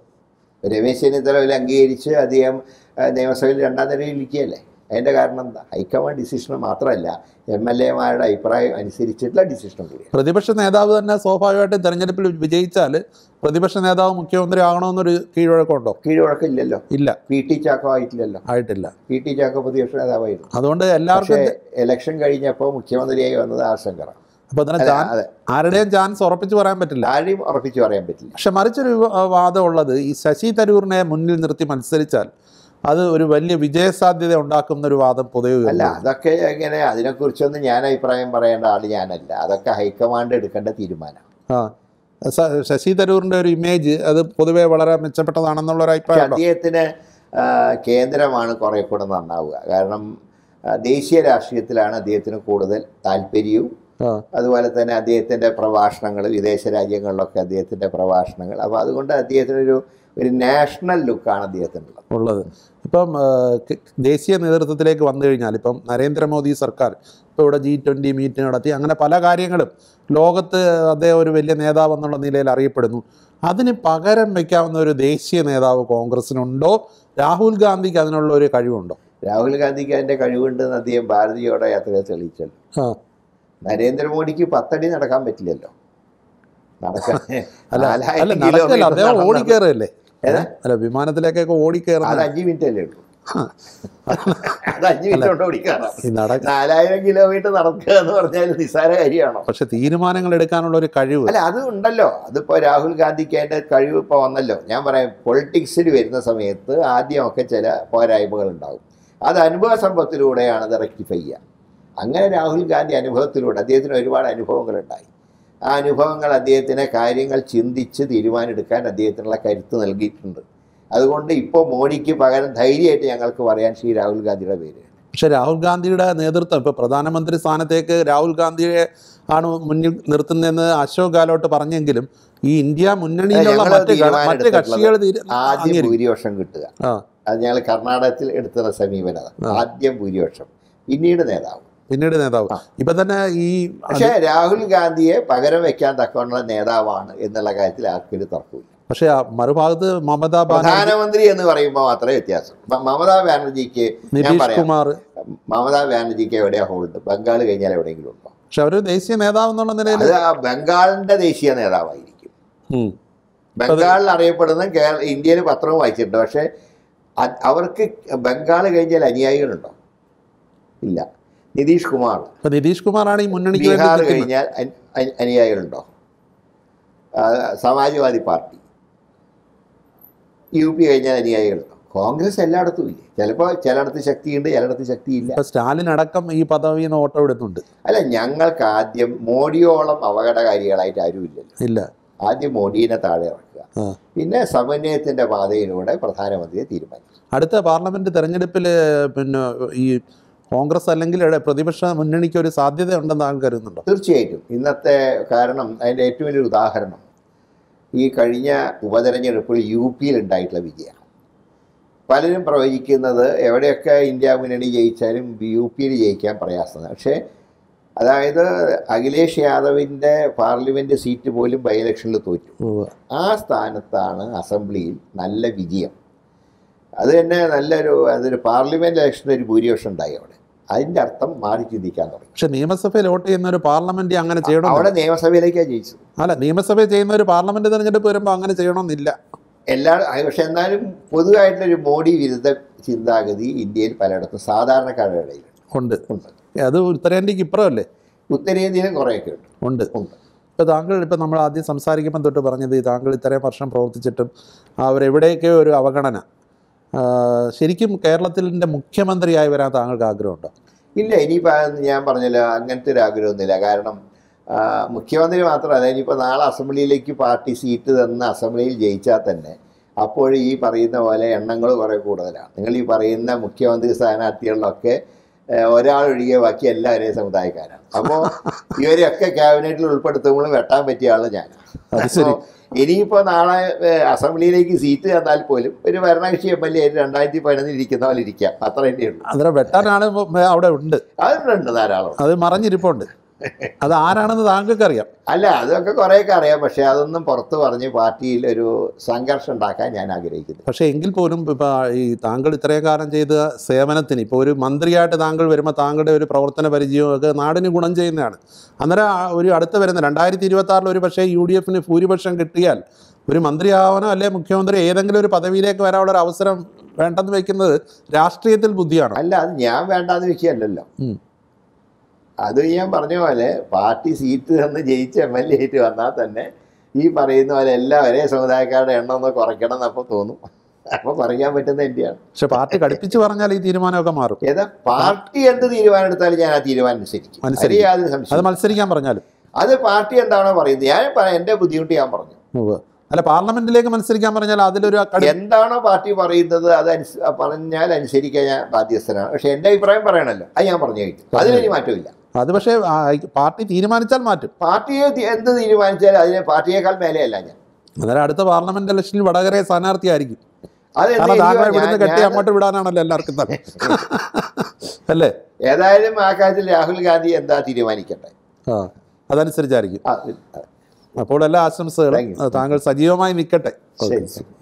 രമേശ് ചെന്നിത്തല അംഗീകരിച്ച് അദ്ദേഹം നിയമസഭയിൽ 2ാം നിരയിൽ ഇരിക്കുകയല്ലേ. അതിൻ്റെ കാരണം എന്താ? ഹൈക്കമാൻഡ് ഡിസിഷൻ മാത്രമല്ല, MLA-മാരുടെ അഭിപ്രായം അനുസരിച്ചിട്ടുള്ള ഡിസിഷൻ കൂടി. പ്രതിപക്ഷ നേതാവ് തന്നെ സ്വാഭാവികമായിട്ടും തെരഞ്ഞെടുപ്പിൽ വിജയിച്ചാൽ പ്രതിപക്ഷ നേതാവ് മുഖ്യമന്ത്രി ആകണമെന്നൊരു കീഴ്വഴക്കമുണ്ടോ? കീഴ്വഴക്കില്ലല്ലോ. ഇല്ല. PT ചാക്കോ ആയിട്ടില്ല. PT ചാക്കോ പ്രതിപക്ഷ നേതാവായിരുന്നു. അതുകൊണ്ട് എല്ലാവർക്കും ഇലക്ഷൻ കഴിഞ്ഞപ്പോൾ മുഖ്യമന്ത്രിയായി വന്നത് ആശങ്കറാണ്. അപ്പോൾ ആരുടെയും ചാൻസ് ഉറപ്പിച്ച് പറയാൻ പറ്റില്ല. ആരെയും ഉറപ്പിച്ച് പറയാൻ പറ്റില്ല. പക്ഷെ മറിച്ചൊരു വാദം ഉള്ളത്, ഈ ശശി തരൂരിനെ മുന്നിൽ നിർത്തി മത്സരിച്ചാൽ അത് ഒരു വലിയ വിജയസാധ്യത ഉണ്ടാക്കുന്നൊരു വാദം പൊതുവെ. അല്ല, അതൊക്കെ എങ്ങനെ, അതിനെക്കുറിച്ചൊന്നും ഞാൻ അഭിപ്രായം പറയേണ്ട ആൾ ഞാനല്ല. അതൊക്കെ ഹൈക്കമാൻഡ് എടുക്കേണ്ട തീരുമാനമാണ്. ശശി തരൂരിൻ്റെ ഒരു ഇമേജ് അത് പൊതുവേ വളരെ മെച്ചപ്പെട്ടതാണെന്നുള്ളൊരു അഭിപ്രായം. അദ്ദേഹത്തിന് കേന്ദ്രമാണ് കുറേ കൂടെ നന്നാവുക. കാരണം ദേശീയ രാഷ്ട്രീയത്തിലാണ് അദ്ദേഹത്തിന് കൂടുതൽ താല്പര്യവും. അതുപോലെ തന്നെ അദ്ദേഹത്തിൻ്റെ പ്രഭാഷണങ്ങൾ വിദേശ രാജ്യങ്ങളിലൊക്കെ അദ്ദേഹത്തിൻ്റെ പ്രഭാഷണങ്ങൾ. അപ്പോൾ അതുകൊണ്ട് അദ്ദേഹത്തിനൊരു നാഷണൽ ലുക്കാണ് അദ്ദേഹത്തിനുള്ളത് ഉള്ളത്. ഇപ്പം ദേശീയ നേതൃത്വത്തിലേക്ക് വന്നു കഴിഞ്ഞാൽ ഇപ്പം നരേന്ദ്രമോദി സർക്കാർ ഇപ്പോൾ ഇവിടെ G20 മീറ്റ് നടത്തി, അങ്ങനെ പല കാര്യങ്ങളും ലോകത്ത് അദ്ദേഹം ഒരു വലിയ നേതാവ് എന്നുള്ള നിലയിൽ അറിയപ്പെടുന്നു. അതിന് പകരം വയ്ക്കാവുന്ന ഒരു ദേശീയ നേതാവ് കോൺഗ്രസിനുണ്ടോ? രാഹുൽ ഗാന്ധിക്ക് അതിനുള്ള ഒരു കഴിവുണ്ടോ? രാഹുൽ ഗാന്ധിക്ക് അതിൻ്റെ കഴിവുണ്ടെന്ന് അദ്ദേഹം ഭാരതീയ ജോഡോ യാത്രയിൽ തെളിയിച്ചല്ലോ. നരേന്ദ്രമോദിക്ക് 10 അടി നടക്കാൻ പറ്റില്ലല്ലോ. അദ്ദേഹം ഓടിക്കയറല്ലേ? അല്ല, വിമാനത്തിലേക്കൊക്കെ ഓടിക്കയറും. അത് 5 മിനിറ്റ് അല്ലേ ഉള്ളൂ. അത് 5 മിനിറ്റ് കൊണ്ട് ഓടിക്കയറാം. 4000 കിലോമീറ്റർ നടക്കുക എന്ന് പറഞ്ഞാൽ നിസ്സാര കാര്യമാണോ? പക്ഷെ തീരുമാനങ്ങൾ എടുക്കാനുള്ള ഒരു കഴിവ് അല്ല, അത് ഉണ്ടല്ലോ. അതിപ്പോൾ രാഹുൽ ഗാന്ധിക്ക് അതിൻ്റെ കഴിവ് ഇപ്പോൾ വന്നല്ലോ. ഞാൻ പറയാം, പൊളിറ്റിക്സിൽ വരുന്ന സമയത്ത് ആദ്യമൊക്കെ ചില പോരായ്മകൾ ഉണ്ടാകും. അത് അനുഭവ സമ്പത്തിലൂടെയാണ് അത് റെക്ടിഫൈ ചെയ്യുക. അങ്ങനെ രാഹുൽ ഗാന്ധി അനുഭവത്തിലൂടെ, അദ്ദേഹത്തിന് ഒരുപാട് അനുഭവങ്ങളുണ്ടായി. ആ അനുഭവങ്ങൾ അദ്ദേഹത്തിന് കാര്യങ്ങൾ ചിന്തിച്ച് തീരുമാനമെടുക്കാൻ അദ്ദേഹത്തിനുള്ള കരുത്ത് നൽകിയിട്ടുണ്ട്. അതുകൊണ്ട് ഇപ്പോൾ മോഡിക്ക് പകരം ധൈര്യമായിട്ട് ഞങ്ങൾക്ക് പറയാൻ ശ്രീ രാഹുൽ ഗാന്ധിയുടെ പേര്. പക്ഷെ രാഹുൽ ഗാന്ധിയുടെ നേതൃത്വം ഇപ്പോൾ പ്രധാനമന്ത്രി സ്ഥാനത്തേക്ക് രാഹുൽ ഗാന്ധിയെ ആണ് മുന്നിൽ നിർത്തുന്നതെന്ന് അശോക് ഗെഹ്ലോട്ട് പറഞ്ഞെങ്കിലും ഈ ഇന്ത്യ മുന്നണിയിലുള്ള മറ്റ് കക്ഷികൾ ആദ്യം ഭൂരിപക്ഷം കിട്ടുക, അത് ഞങ്ങൾ കർണാടകത്തിൽ എടുത്തുള്ള സമീപനത. ആദ്യം ഭൂരിപക്ഷം, പിന്നീട് നേതാവ്. ഇപ്പൊ തന്നെ ഈ പക്ഷേ രാഹുൽ ഗാന്ധിയെ പകരം വെക്കാൻ തക്കവണ്ണ നേതാവാണ് എന്നുള്ള കാര്യത്തിൽ ആർക്കൊരു തർക്കമില്ല. പക്ഷേ മറുഭാഗത്ത് പ്രധാനമന്ത്രി എന്ന് പറയുമ്പോൾ മാത്രമേ വ്യത്യാസം. മമതാ ബാനർജിക്ക് മമതാ ബാനർജിക്ക് എവിടെയാ ഹോൾഡ്? ബംഗാൾ കഴിഞ്ഞാൽ എവിടെയെങ്കിലും ഉണ്ടോ? പക്ഷെ അവർ ദേശീയ നേതാവ് എന്നുള്ള നിലയിൽ അത് ബംഗാളിന്റെ ദേശീയ നേതാവായിരിക്കും. ബംഗാളിൽ അറിയപ്പെടുന്ന ഇന്ത്യയിൽ പത്രവും വായിച്ചിട്ടുണ്ട്. പക്ഷെ അവർക്ക് ബംഗാൾ കഴിഞ്ഞാൽ അനുയായികളുണ്ടോ? ഇല്ല. നിതീഷ് കുമാറാണ് ഈ മുന്നണിക്ക്. ബീഹാർ കഴിഞ്ഞാൽ അനുയായികളുണ്ടോ? സമാജ്വാദി പാർട്ടി. UP കഴിഞ്ഞാൽ അനുയായികളുണ്ടോ? കോൺഗ്രസ് എല്ലായിടത്തും ഇല്ലേ. ചിലപ്പോൾ ചിലയിടത്ത് ശക്തിയുണ്ട്, ചിലയിടത്ത് ശക്തിയില്ല. സ്റ്റാലിൻ അടക്കം ഈ പദവിയിൽ നിന്ന് ഓട്ടം എടുത്തുണ്ട്. അല്ല, ഞങ്ങൾക്ക് ആദ്യം മോഡിയോളം അപകടകാരികളായിട്ട് ആരും ഇല്ലല്ലോ. ആദ്യം മോഡീനെ താഴെ ഇറക്കുക, പിന്നെ സമന്വയത്തിന്റെ പാതയിലൂടെ പ്രധാനമന്ത്രിയെ തീരുമാനിക്കും. അടുത്ത പാർലമെന്റ് തെരഞ്ഞെടുപ്പിൽ പിന്നെ ഈ കോൺഗ്രസ് അല്ലെങ്കിൽ പ്രതിപക്ഷ മുന്നണിക്ക് ഒരു സാധ്യത ഉണ്ടെന്ന് താങ്കൾ കരുതുന്നുണ്ടോ? തീർച്ചയായിട്ടും. ഇന്നത്തെ കാരണം അതിൻ്റെ ഏറ്റവും വലിയൊരു ഉദാഹരണം ഈ കഴിഞ്ഞ ഉപതെരഞ്ഞെടുപ്പിൽ UP ഉണ്ടായിട്ടുള്ള വിജയമാണ്. പലരും പ്രവചിക്കുന്നത് എവിടെയൊക്കെ ഇന്ത്യ മുന്നണി ജയിച്ചാലും UP ജയിക്കാൻ പ്രയാസമാണ്. പക്ഷേ അതായത് അഖിലേഷ് യാദവിൻ്റെ പാർലമെൻറ്റ് സീറ്റ് പോലും ബൈ ഇലക്ഷനിൽ തോറ്റു. ആ സ്ഥാനത്താണ് അസംബ്ലിയിൽ നല്ല വിജയം. അത് തന്നെ അതൊരു പാർലമെൻറ്റ് ഇലക്ഷന് ഒരു ഭൂരിപക്ഷം ഉണ്ടായി അവിടെ. അതിൻ്റെ അർത്ഥം മാറി ചിന്തിക്കാൻ തുടങ്ങി. പക്ഷെ നിയമസഭയിൽ വോട്ട് ചെയ്യുന്ന ഒരു പാർലമെന്റ് അങ്ങനെ ചെയ്യണം. അവിടെ നിയമസഭയിലേക്കാണ് ജയിച്ചത്. അല്ല, നിയമസഭയിൽ ചെയ്യുന്ന ഒരു പാർലമെന്റ് തെരഞ്ഞെടുപ്പ് വരുമ്പോൾ അങ്ങനെ ചെയ്യണമെന്നില്ല. പക്ഷെ എന്നാലും പൊതുവായിട്ടുള്ളൊരു മോഡി വിരുദ്ധ ചിന്താഗതി ഇന്ത്യയിൽ പലയിടത്തും സാധാരണക്കാരുടെ ഇടയിൽ ഉണ്ട്. അത് ഉത്തരേന്ത്യക്ക് ഇപ്പുറമല്ലേ? ഉത്തരേന്ത്യയിലും കുറേയൊക്കെ ഉണ്ട്. ഇപ്പോൾ താങ്കൾ നമ്മൾ ആദ്യം സംസാരിക്കുമ്പോൾ തൊട്ട് പറഞ്ഞത് താങ്കൾ ഇത്രയും വർഷം പ്രവർത്തിച്ചിട്ടും അവരെവിടെയൊക്കെ ഒരു അവഗണന. ശരിക്കും കേരളത്തിൻ്റെ മുഖ്യമന്ത്രിയായി വരാൻ താങ്കൾക്ക് ആഗ്രഹമുണ്ടോ? ഇല്ല, ഇനിയിപ്പോൾ ഞാൻ പറഞ്ഞല്ലോ, അങ്ങനത്തെ ഒരു ആഗ്രഹമൊന്നുമില്ല. കാരണം മുഖ്യമന്ത്രി മാത്രമല്ല, ഇനിയിപ്പോൾ നാളെ അസംബ്ലിയിലേക്ക് പാർട്ടി സീറ്റ് തന്ന് അസംബ്ലിയിൽ ജയിച്ചാൽ തന്നെ അപ്പോൾ ഈ പറയുന്ന പോലെ എണ്ണങ്ങൾ കുറേ കൂടുതലാണ്. നിങ്ങൾ ഈ പറയുന്ന മുഖ്യമന്ത്രി സ്ഥാനാർത്ഥികളിലൊക്കെ ഒരാളൊഴികെ ബാക്കി എല്ലാവരെയും സമുദായക്കാരാണ്. അപ്പോൾ ഇവരെയൊക്കെ ക്യാബിനറ്റിൽ ഉൾപ്പെടുത്തുമ്പോഴും വെട്ടാൻ പറ്റിയ ആൾ ഞാനാണ്. ഇനിയിപ്പോൾ നാളെ അസംബ്ലിയിലേക്ക് സീറ്റ് തന്നാൽ പോലും ഒരു ഭരണകക്ഷി MLA 2011 ഇരിക്കുന്ന പോലെ ഇരിക്കാം. അത്ര തന്നെയുള്ളൂ. അന്നേരം വെട്ടാനാണ് അവിടെ ഉണ്ട്. അതുണ്ട്, ധാരാളം. അത് മറഞ്ഞിരിപ്പുണ്ട്. അത് ആരാണെന്ന് താങ്കൾക്ക് അറിയാം? അല്ല, അതൊക്കെ കുറേയൊക്കെ അറിയാം. പക്ഷേ അതൊന്നും പുറത്ത് പറഞ്ഞ് പാർട്ടിയിൽ ഒരു സംഘർഷം ഉണ്ടാക്കാൻ ഞാൻ ആഗ്രഹിക്കുന്നു. പക്ഷേ എങ്കിൽ പോലും ഇപ്പോൾ ഈ താങ്കൾ ഇത്രയും കാലം ചെയ്ത സേവനത്തിന് ഇപ്പോൾ ഒരു മന്ത്രിയായിട്ട് താങ്കൾ വരുമ്പോൾ താങ്കളുടെ ഒരു പ്രവർത്തന പരിചയവും ഒക്കെ നാടിന് ഗുണം ചെയ്യുന്നതാണ്. അന്നേരം ഒരു അടുത്ത് വരുന്ന 2026 ഒരു പക്ഷേ UDF ഭൂരിപക്ഷം കിട്ടിയാൽ ഒരു മന്ത്രിയാവാനോ അല്ലെങ്കിൽ മുഖ്യമന്ത്രി ഏതെങ്കിലും ഒരു പദവിയിലേക്ക് വരാനുള്ള ഒരു അവസരം വേണ്ടെന്ന് വയ്ക്കുന്നത് രാഷ്ട്രീയത്തിൽ ബുദ്ധിയാണ്. അല്ല, അത് ഞാൻ വേണ്ടാന്ന് വയ്ക്കുകയല്ലല്ലോ. അത് ഞാൻ പറഞ്ഞ പോലെ പാർട്ടി സീറ്റ് തന്ന് ജയിച്ച് MLA ആയിട്ട് വന്നാൽ തന്നെ ഈ പറയുന്ന പോലെ എല്ലാവരെയും സമുദായക്കാരുടെ എണ്ണം ഒന്ന് കുറയ്ക്കണം എന്നപ്പോൾ തോന്നും. അപ്പോൾ പറയാൻ പറ്റുന്ന എന്റെയാണ്. പക്ഷെ പാർട്ടി കടുപ്പിച്ച് പറഞ്ഞാൽ ഈ തീരുമാനമൊക്കെ മാറും. ഏതാ പാർട്ടി എന്ത് തീരുമാനം എടുത്താലും ഞാൻ ആ തീരുമാനം അനുസരിക്കും. അത് മത്സരിക്കാൻ പറഞ്ഞാലും അത് പാർട്ടി എന്താണോ പറയുന്നത്, എൻ്റെ ബുദ്ധിമുട്ട് ഞാൻ പറഞ്ഞു. അല്ല, പാർലമെന്റിലേക്ക് മത്സരിക്കാൻ പറഞ്ഞാൽ അതിലൊരു എന്താണോ പാർട്ടി പറയുന്നത് അത് പറഞ്ഞാൽ അനുസരിക്കാൻ ഞാൻ ബാധ്യസ്ഥനാണ്. പക്ഷെ എൻ്റെ അഭിപ്രായം പറയണമല്ലോ, അത് ഞാൻ പറഞ്ഞു കഴിഞ്ഞു. അതിനൊരു മാറ്റമില്ല. അത് പക്ഷേ പാർട്ടി തീരുമാനിച്ചാൽ മാറ്റും. പാർട്ടിയെ എന്ത് തീരുമാനിച്ചാലും അതിന് പാർട്ടിയേക്കാൾ മേലെയല്ല ഞാൻ. അന്നേരം അടുത്ത പാർലമെന്റ് ഇലക്ഷനിൽ വടകര സ്ഥാനാർത്ഥിയായിരിക്കും. അത് ഇവിടുന്ന് കെട്ടി അങ്ങോട്ട് വിടാനാണല്ലോ എല്ലാവർക്കും തന്നെ അല്ലേ? ഏതായാലും ആ കാര്യത്തിൽ രാഹുൽ ഗാന്ധി എന്താ തീരുമാനിക്കട്ടെ, അതനുസരിച്ചായിരിക്കും. അപ്പോൾ എല്ലാ ആശംസകളും. താങ്കൾ സജീവമായി നിൽക്കട്ടെ.